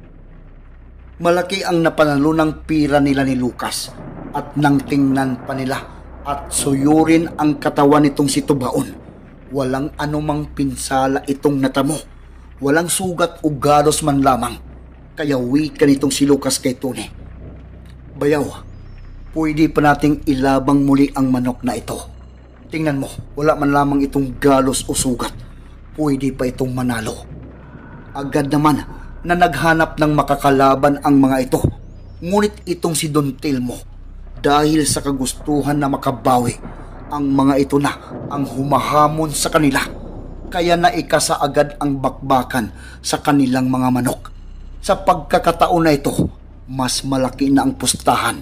Malaki ang napanalo ng pira nila ni Lucas at nang tingnan pa nila at suyurin ang katawan nitong si Tubaon, walang anumang pinsala itong natamo. Walang sugat o galos man lamang. Kaya wika nitong si Lucas kay Tony, "Bayaw, pwede pa nating ilabang muli ang manok na ito. Tingnan mo, wala man lamang itong galos o sugat. Pwede pa itong manalo." Agad naman na naghanap ng makakalaban ang mga ito. Ngunit itong si Don Telmo, dahil sa kagustuhan na makabawi, ang mga ito na ang humahamon sa kanila. Kaya naikasa agad ang bakbakan sa kanilang mga manok. Sa pagkakataon na ito, mas malaki na ang pustahan.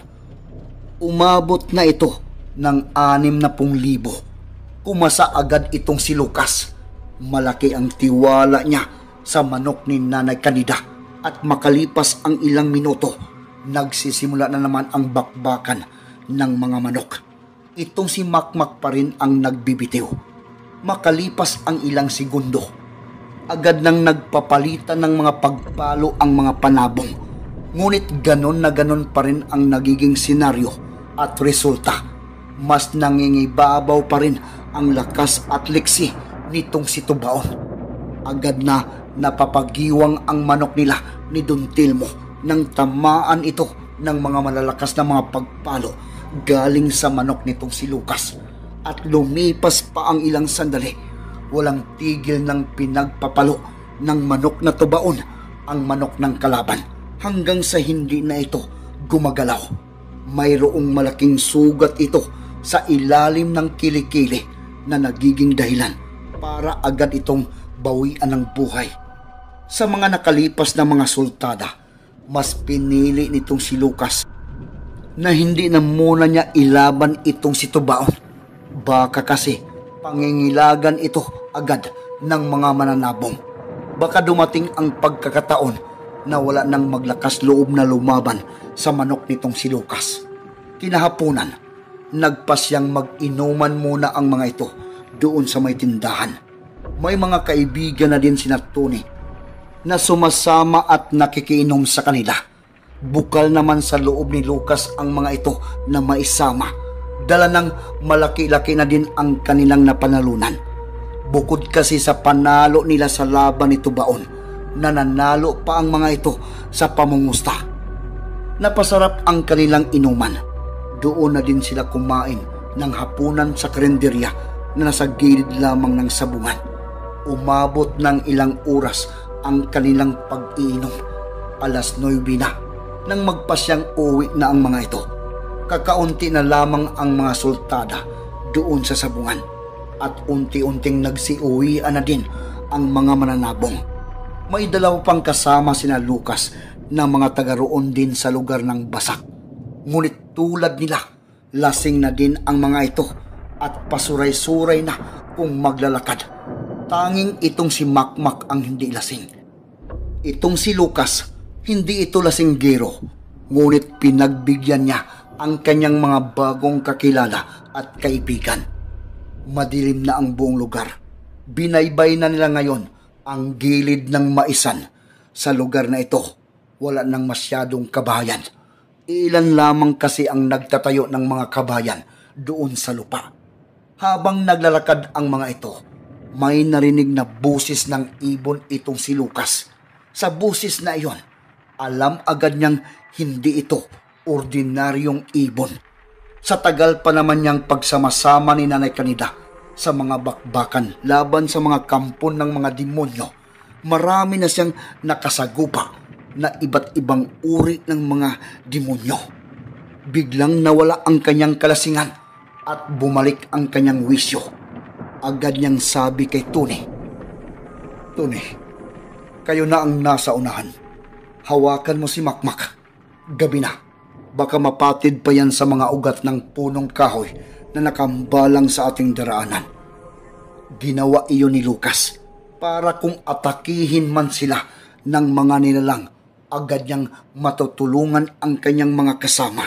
Umabot na ito ng anim na pung libo. Kumasa agad itong si Lucas. Malaki ang tiwala niya sa manok ni Nanay Candida at makalipas ang ilang minuto, nagsisimula na naman ang bakbakan ng mga manok. Itong si Makmak pa rin ang nagbibitiw. Makalipas ang ilang segundo, agad nang nagpapalitan ng mga pagpalo ang mga panabong. Ngunit ganon na ganon pa rin ang nagiging senaryo at resulta. Mas nangingibabaw pa rin ang lakas at liksi nitong si Tubaon. Agad na napapagiwang ang manok nila ni Don Telmo nang tamaan ito ng mga malalakas na mga pagpalo galing sa manok nitong si Lucas. At lumipas pa ang ilang sandali, walang tigil ng pinagpapalo ng manok na Tubaon ang manok ng kalaban hanggang sa hindi na ito gumagalaw. Mayroong malaking sugat ito sa ilalim ng kilikili na nagiging dahilan para agad itong bawian ng buhay. Sa mga nakalipas na mga sultada, mas pinili nitong si Lucas na hindi na muna niya ilaban itong si Tubaon. Baka kasi pangingilagan ito agad ng mga mananabong. Baka dumating ang pagkakataon na wala nang maglakas loob na lumaban sa manok nitong si Lucas. Kinahaponan, nagpasyang mag-inuman muna ang mga ito doon sa may tindahan. May mga kaibigan na din sina Tony na sumasama at nakikiinom sa kanila. Bukal naman sa loob ni Lucas ang mga ito na maisama. Dala ng malaki-laki na din ang kanilang napanalunan. Bukod kasi sa panalo nila sa laban ni Tubaon, nananalo pa ang mga ito sa pamungusta. Napasarap ang kanilang inuman. Doon na din sila kumain ng hapunan sa karinderya na nasa gilid lamang ng sabungan. Umabot ng ilang oras ang kanilang pag-iinom. Alas nuwebe na nang magpasyang uwi na ang mga ito. Kakaunti na lamang ang mga sultada doon sa sabungan at unti-unting nagsiuwian na din ang mga mananabong. May dalaw pang kasama sina Lucas na mga taga roon din sa lugar ng Basak. Ngunit tulad nila, lasing na din ang mga ito at pasuray-suray na kung maglalakad. Tanging itong si Makmak ang hindi lasing. Itong si Lucas, hindi ito lasinggero, ngunit pinagbigyan niya ang kanyang mga bagong kakilala at kaibigan. Madilim na ang buong lugar. Binaybay na nila ngayon ang gilid ng maisan. Sa lugar na ito, wala nang masyadong kabayan. Ilan lamang kasi ang nagtatayo ng mga kabayan doon sa lupa. Habang naglalakad ang mga ito, may narinig na busis ng ibon itong si Lucas. Sa busis na iyon, alam agad niyang hindi ito ordinaryong ibon. Sa tagal pa naman niyang pagsama-sama ni Nanay Candida sa mga bakbakan laban sa mga kampon ng mga demonyo, marami na siyang nakasagupa na iba't ibang uri ng mga demonyo. Biglang nawala ang kanyang kalasingan at bumalik ang kanyang wisyo. Agad niyang sabi kay Tony, "Tony, kayo na ang nasa unahan. Hawakan mo si Makmak. Gabi na. Baka mapatid pa yan sa mga ugat ng punong kahoy na nakambalang sa ating daraanan. Ginawa iyon ni Lucas para kung atakihin man sila ng mga nilalang, agad niyang matutulungan ang kanyang mga kasama.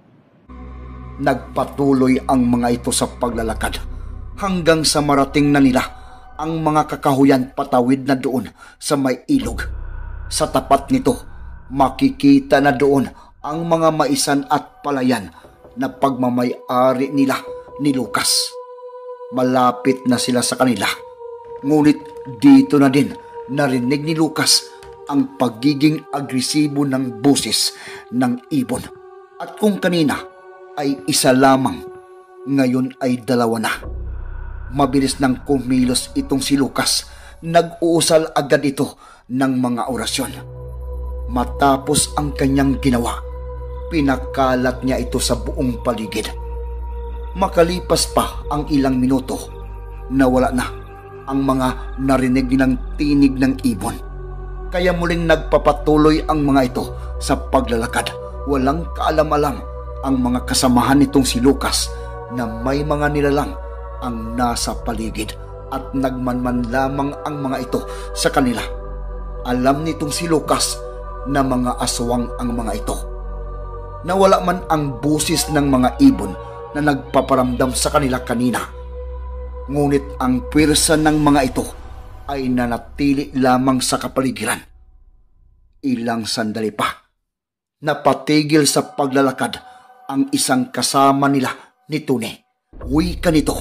Nagpatuloy ang mga ito sa paglalakad hanggang sa marating na nila ang mga kakahuyan patawid na doon sa may ilog. Sa tapat nito, makikita na doon ang mga maisan at palayan na pagmamay-ari nila ni Lucas. Malapit na sila sa kanila. Ngunit dito na din narinig ni Lucas ang pagiging agresibo ng boses ng ibon. At kung kanina ay isa lamang, ngayon ay dalawa na. Mabilis nang kumilos itong si Lucas. Nag-uusal agad ito ng mga orasyon. Matapos ang kanyang ginawa, pinakalat niya ito sa buong paligid. Makalipas pa ang ilang minuto, nawala na ang mga narinig ng tinig ng ibon. Kaya muling nagpapatuloy ang mga ito sa paglalakad. Walang kaalam-alam ang mga kasamahan nitong si Lucas na may mga nilalang ang nasa paligid at nagmanman lamang ang mga ito sa kanila. Alam nitong si Lucas na mga aswang ang mga ito. Nawala man ang busis ng mga ibon na nagpaparamdam sa kanila kanina. Ngunit ang pwersa ng mga ito ay nanatili lamang sa kapaligiran. Ilang sandali pa, napatigil sa paglalakad ang isang kasama nila ni Tony. Wika nito.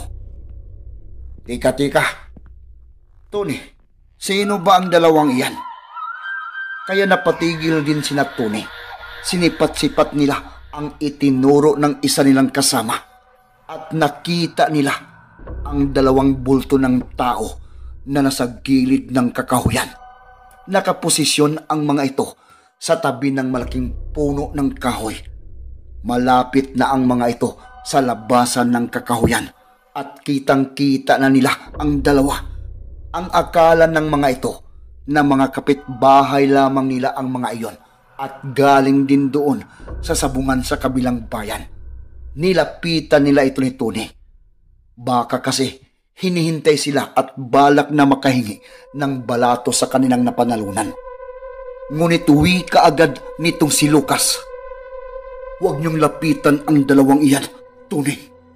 Tika, tika. Tony, sino ba ang dalawang iyan? Kaya napatigil din sina Tony. Sinipat-sipat nila ang itinuro ng isa nilang kasama at nakita nila ang dalawang bulto ng tao na nasa gilid ng kakahuyan. Nakaposisyon ang mga ito sa tabi ng malaking puno ng kahoy. Malapit na ang mga ito sa labasan ng kakahuyan at kitang-kita na nila ang dalawa. Ang akala ng mga ito na mga kapitbahay lamang nila ang mga iyon at galing din doon sa sabungan sa kabilang bayan. Nilapitan nila ito ni Tony. Baka kasi hinihintay sila at balak na makahingi ng balato sa kanilang napanalunan. Ngunit uwi ka agad nitong si Lucas. Huwag niyong lapitan ang dalawang iyan, Tony.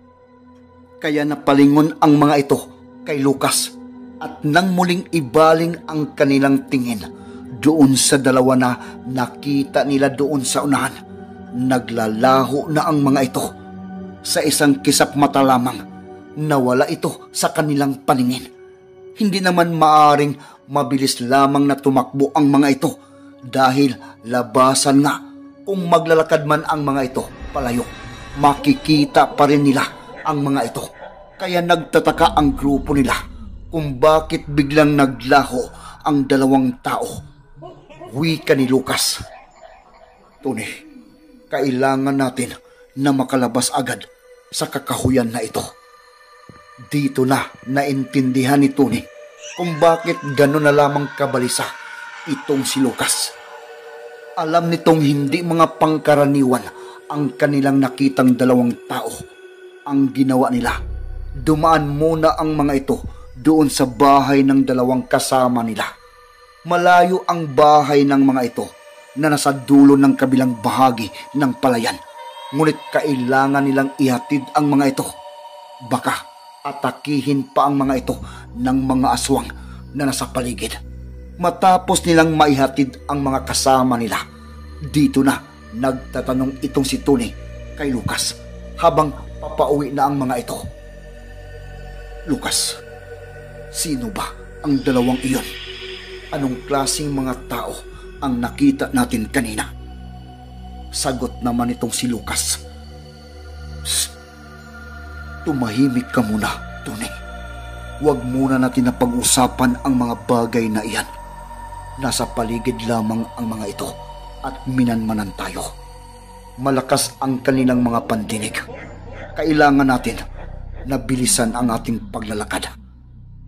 Kaya napalingon ang mga ito kay Lucas at nang muling ibaling ang kanilang tingin doon sa dalawa na nakita nila doon sa unahan, naglalaho na ang mga ito. Sa isang kisap mata lamang, nawala ito sa kanilang paningin. Hindi naman maaring mabilis lamang na tumakbo ang mga ito dahil labasan nga. Kung maglalakad man ang mga ito palayo, makikita pa rin nila ang mga ito. Kaya nagtataka ang grupo nila kung bakit biglang naglaho ang dalawang tao. Wika ni Lucas. Tony, kailangan natin na makalabas agad sa kakahuyan na ito. Dito na naintindihan ni Tony kung bakit gano'n na lamang kabalisa itong si Lucas. Alam nitong hindi mga pangkaraniwan ang kanilang nakitang dalawang tao. Ang ginawa nila, dumaan muna ang mga ito doon sa bahay ng dalawang kasama nila. Malayo ang bahay ng mga ito na nasa dulo ng kabilang bahagi ng palayan. Ngunit kailangan nilang ihatid ang mga ito. Baka atakihin pa ang mga ito ng mga aswang na nasa paligid. Matapos nilang maihatid ang mga kasama nila, dito na nagtatanong itong si Tony kay Lucas habang papauwi na ang mga ito. Lucas, sino ba ang dalawang iyon? Anong klaseng mga tao ang nakita natin kanina? Sagot naman itong si Lucas. Psst, tumahimik ka muna, Tony. Huwag muna natin na pag-usapan ang mga bagay na iyan. Nasa paligid lamang ang mga ito at minanmanan tayo. Malakas ang kanilang mga pandinig. Kailangan natin na bilisan ang ating paglalakad.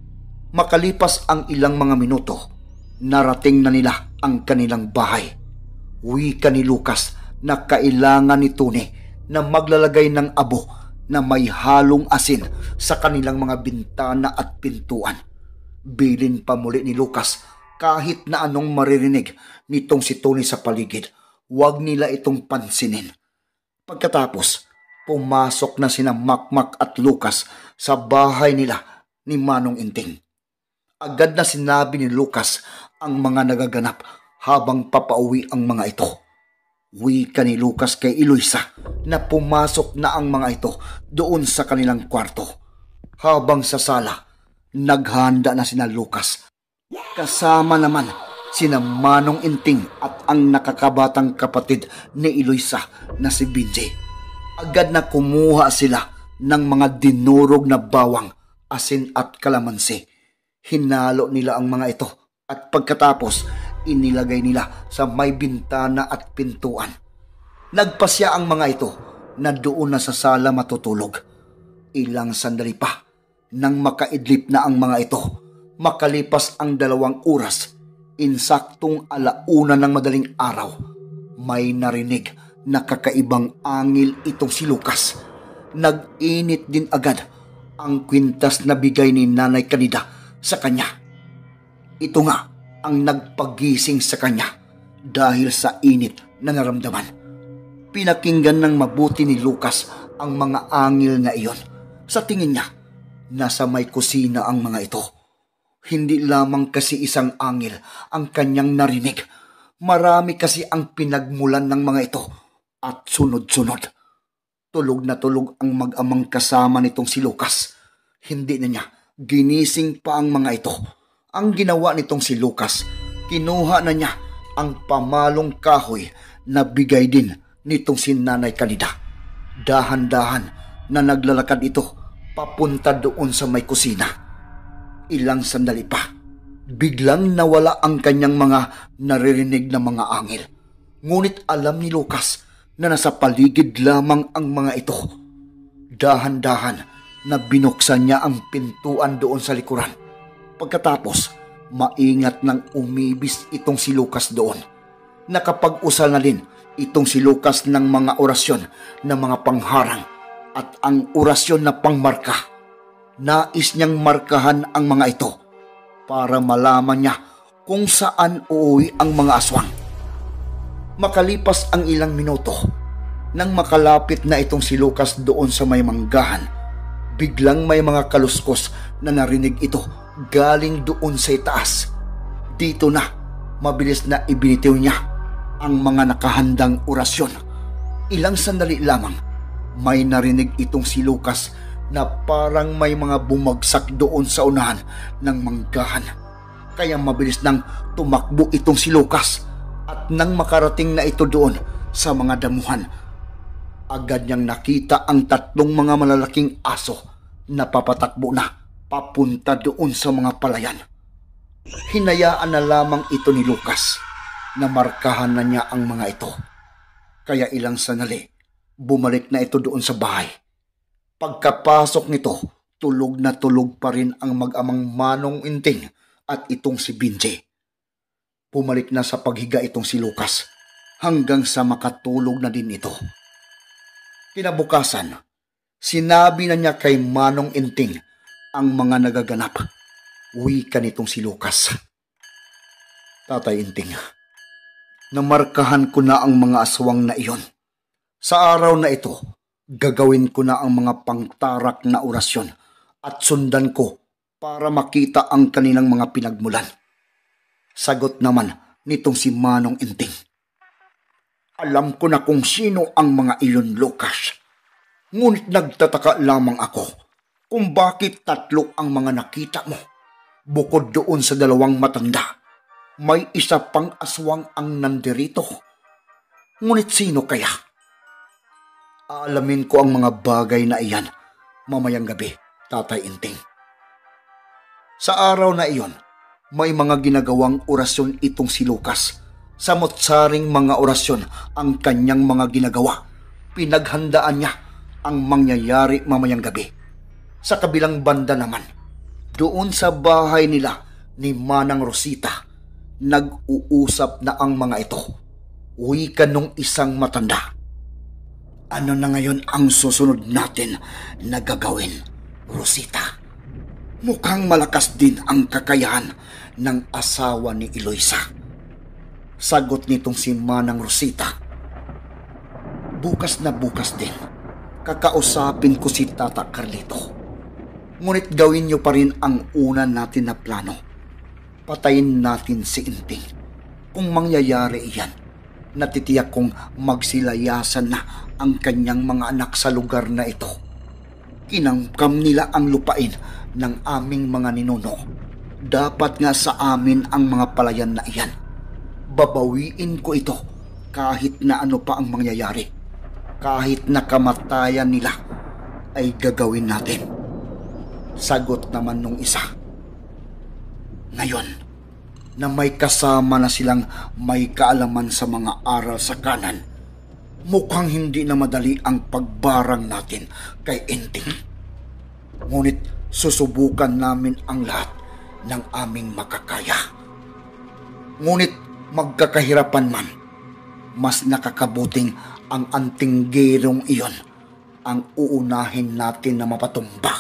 Makalipas ang ilang mga minuto, narating na nila ang kanilang bahay. Wika ni Lucas na kailangan ni Tony na maglalagay ng abo na may halong asin sa kanilang mga bintana at pintuan. Bilin pa muli ni Lucas kahit na anong maririnig nitong si Tony sa paligid, huwag nila itong pansinin. Pagkatapos, pumasok na sina Makmak at Lucas sa bahay nila ni Manong Inting. Agad na sinabi ni Lucas ang mga nagaganap habang papauwi ang mga ito. Wika ni Lucas kay Eloisa na pumasok na ang mga ito doon sa kanilang kwarto. Habang sa sala, naghanda na sina Lucas. Kasama naman sina Manong Inting at ang nakakabatang kapatid ni Eloisa na si Binjay. Agad na kumuha sila ng mga dinurog na bawang, asin at kalamansi. Hinalo nila ang mga ito at pagkatapos inilagay nila sa may bintana at pintuan. Nagpasya ang mga ito na doon na sa sala matutulog. Ilang sandali pa nang makaidlip na ang mga ito. Makalipas ang dalawang oras, insaktong alauna ng madaling araw, may narinig na kakaibang angil itong si Lucas. Nag-init din agad ang kwintas na bigay ni Nanay Canida sa kanya. Ito nga ang nagpagising sa kanya dahil sa init na naramdaman. Pinakinggan ng mabuti ni Lucas ang mga angil na iyon. Sa tingin niya, nasa may kusina ang mga ito. Hindi lamang kasi isang angil ang kanyang narinig. Marami kasi ang pinagmulan ng mga ito at sunod-sunod. Tulog na tulog ang mag-amang kasama nitong si Lucas. Hindi na niya ginising pa ang mga ito. Ang ginawa nitong si Lucas, kinuha na niya ang pamalong kahoy na bigay din nitong si Nanay Canida. Dahan-dahan na naglalakad ito papunta doon sa may kusina. Ilang sandali pa, biglang nawala ang kanyang mga naririnig na mga angil. Ngunit alam ni Lucas na nasa paligid lamang ang mga ito. Dahan-dahan na binuksan niya ang pintuan doon sa likuran. Pagkatapos, maingat nang umibis itong si Lucas doon. Nakapag-usal na din itong si Lucas ng mga orasyon na mga pangharang at ang orasyon na pangmarka. Nais niyang markahan ang mga ito para malaman niya kung saan uuwi ang mga aswang. Makalipas ang ilang minuto, nang makalapit na itong si Lucas doon sa may manggahan, biglang may mga kaluskos na narinig ito galing doon sa itaas. Dito na, mabilis na ibinitiw niya ang mga nakahandang orasyon. Ilang sandali lamang, may narinig itong si Lucas na parang may mga bumagsak doon sa unahan ng manggahan. Kaya mabilis nang tumakbo itong si Lucas at nang makarating na ito doon sa mga damuhan, agad niyang nakita ang tatlong mga malalaking aso na papatakbo na papunta doon sa mga palayan. Hinayaan na lamang ito ni Lucas na markahan na niya ang mga ito. Kaya ilang sandali, bumalik na ito doon sa bahay. Pagkapasok nito, tulog na tulog pa rin ang mag-amang Manong Inting at itong si Binjay. Pumalik na sa paghiga itong si Lucas hanggang sa makatulog na din ito. Kinabukasan, sinabi na niya kay Manong Inting ang mga nagaganap. Wika nitong si Lucas. Tatay Inting, namarkahan ko na ang mga aswang na iyon. Sa araw na ito, gagawin ko na ang mga pangtarak na orasyon at sundan ko para makita ang kanilang mga pinagmulan. Sagot naman nitong si Manong Inting. Alam ko na kung sino ang mga iyon, Lucas. Ngunit nagtataka lamang ako kung bakit tatlo ang mga nakita mo. Bukod doon sa dalawang matanda, may isa pang aswang ang nandirito. Ngunit sino kaya? Aalamin ko ang mga bagay na iyan mamayang gabi, Tatay Inting. Sa araw na iyon, may mga ginagawang orasyon itong si Lucas. Samot-saring mga orasyon ang kanyang mga ginagawa. Pinaghandaan niya ang mangyayari mamayang gabi. Sa kabilang banda naman, doon sa bahay nila ni Manang Rosita, nag-uusap na ang mga ito. wika nung isang matanda. Ano na ngayon ang susunod natin na gagawin, Rosita? Mukhang malakas din ang kakayahan ng asawa ni Eloisa. Sagot nitong si Manang Rosita. Bukas na bukas din, kakausapin ko si Tata Carlito. Ngunit gawin niyo pa rin ang una natin na plano. Patayin natin si Inting. Kung mangyayari iyan, natitiyak kong magsilayasan na ang kanyang mga anak sa lugar na ito. Kinangkam nila ang lupain ng aming mga ninuno. Dapat nga sa amin ang mga palayan na iyan. Babawiin ko ito kahit na ano pa ang mangyayari. Kahit na kamatayan nila ay gagawin natin. Sagot naman nung isa. Ngayon na may kasama na silang may kaalaman sa mga aral sa kanan, mukhang hindi na madali ang pagbarang natin kay Inting. Ngunit susubukan namin ang lahat ng aming makakaya. Ngunit magkakahirapan man, mas nakakabuting ang anting gerong iyon ang uunahin natin na mapatumba.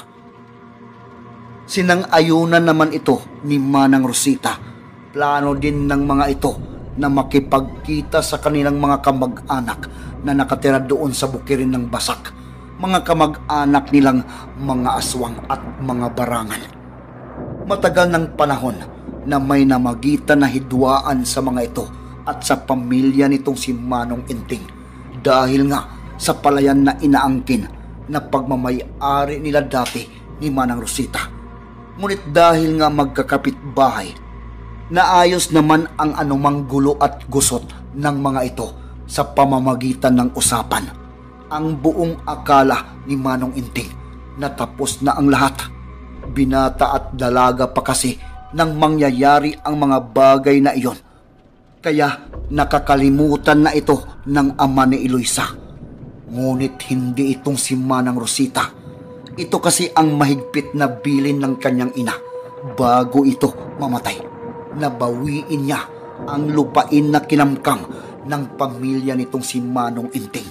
Sinang-ayunan naman ito ni Manang Rosita. Plano din ng mga ito na makipagkita sa kanilang mga kamag-anak na nakatira doon sa bukirin ng Basak, mga kamag-anak nilang mga aswang at mga barangan. Matagal ng panahon na may namagitan na hidwaan sa mga ito at sa pamilya nitong si Manong Inting dahil nga sa palayan na inaangkin na pagmamay-ari nila dati ni Manang Rosita. Ngunit dahil nga magkakapit bahay, naayos naman ang anumang gulo at gusot ng mga ito sa pamamagitan ng usapan. Ang buong akala ni Manong Inting na tapos na ang lahat. Binata at dalaga pa kasi nang mangyayari ang mga bagay na iyon. Kaya nakakalimutan na ito ng ama ni Eloisa. Ngunit hindi itong si Manang Rosita. Ito kasi ang mahigpit na bilin ng kanyang ina bago ito mamatay. Nabawiin niya ang lupain na kinamkam ng pamilya nitong si Manong Inting.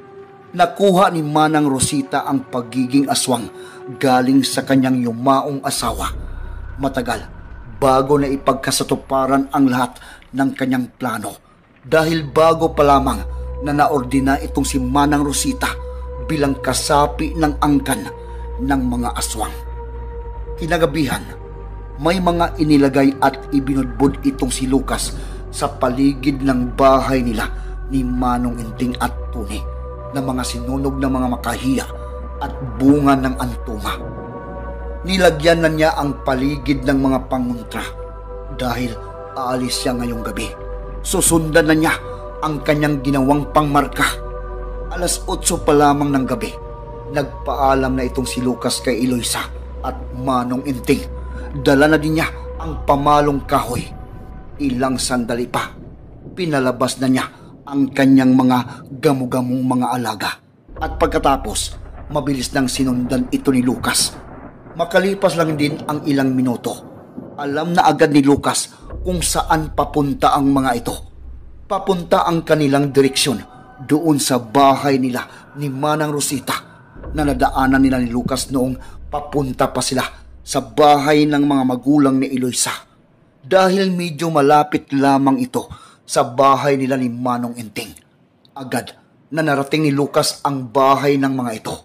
Nakuha ni Manang Rosita ang pagiging aswang galing sa kanyang yumaong asawa. Matagal bago na ipagkasatuparan ang lahat ng kanyang plano dahil bago pa lamang na naordina itong si Manang Rosita bilang kasapi ng angkan ng mga aswang. Kinagabihan, may mga inilagay at ibinudbud itong si Lucas sa paligid ng bahay nila ni Manong Inting at Tuni na mga sinunog ng mga makahiya at bunga ng antuma. Nilagyan na niya ang paligid ng mga panguntra dahil aalis siya ngayong gabi. Susundan na niya ang kanyang ginawang pangmarka. Alas otso pa lamang ng gabi, nagpaalam na itong si Lucas kay Eloisa at Manong Inting. Dala na din niya ang pamalong kahoy. Ilang sandali pa, pinalabas na niya ang kanyang mga gamu-gamong mga alaga. At pagkatapos, mabilis nang sinundan ito ni Lucas. Makalipas lang din ang ilang minuto, alam na agad ni Lucas kung saan papunta ang mga ito. Papunta ang kanilang direksyon doon sa bahay nila ni Manang Rosita na nadaanan nila ni Lucas noong papunta pa sila sa bahay ng mga magulang ni Eloisa. Dahil medyo malapit lamang ito sa bahay nila ni Manong Inting, agad na narating ni Lucas ang bahay ng mga ito.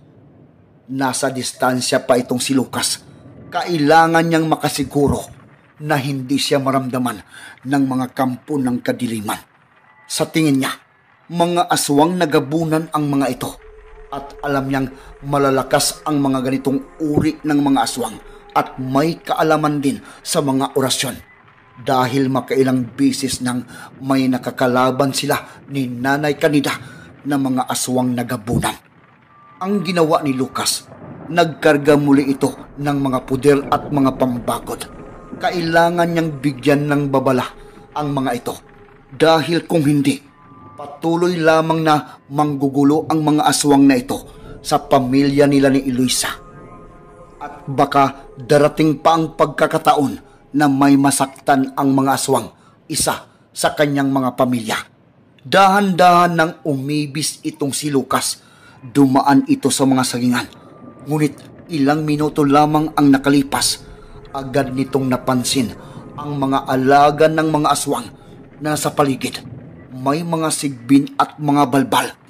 Nasa distansya pa itong si Lucas. Kailangan niyang makasiguro na hindi siya maramdaman ng mga kampo ng kadiliman. Sa tingin niya, mga aswang nagabunan ang mga ito at alam niyang malalakas ang mga ganitong uri ng mga aswang at may kaalaman din sa mga orasyon dahil makailang bisis nang may nakakalaban sila ni Nanay Canida na mga aswang nagabunan. Ang ginawa ni Lucas, nagkarga muli ito ng mga puder at mga pambakod. Kailangan niyang bigyan ng babala ang mga ito dahil kung hindi, patuloy lamang na manggugulo ang mga aswang na ito sa pamilya nila ni Eloisa. At baka darating pa ang pagkakataon na may masaktan ang mga aswang, isa sa kanyang mga pamilya. Dahan-dahan nang umibis itong si Lucas. Dumaan ito sa mga sagingan. Ngunit ilang minuto lamang ang nakalipas, agad nitong napansin ang mga alaga ng mga aswang na sa paligid. May mga sigbin at mga balbal.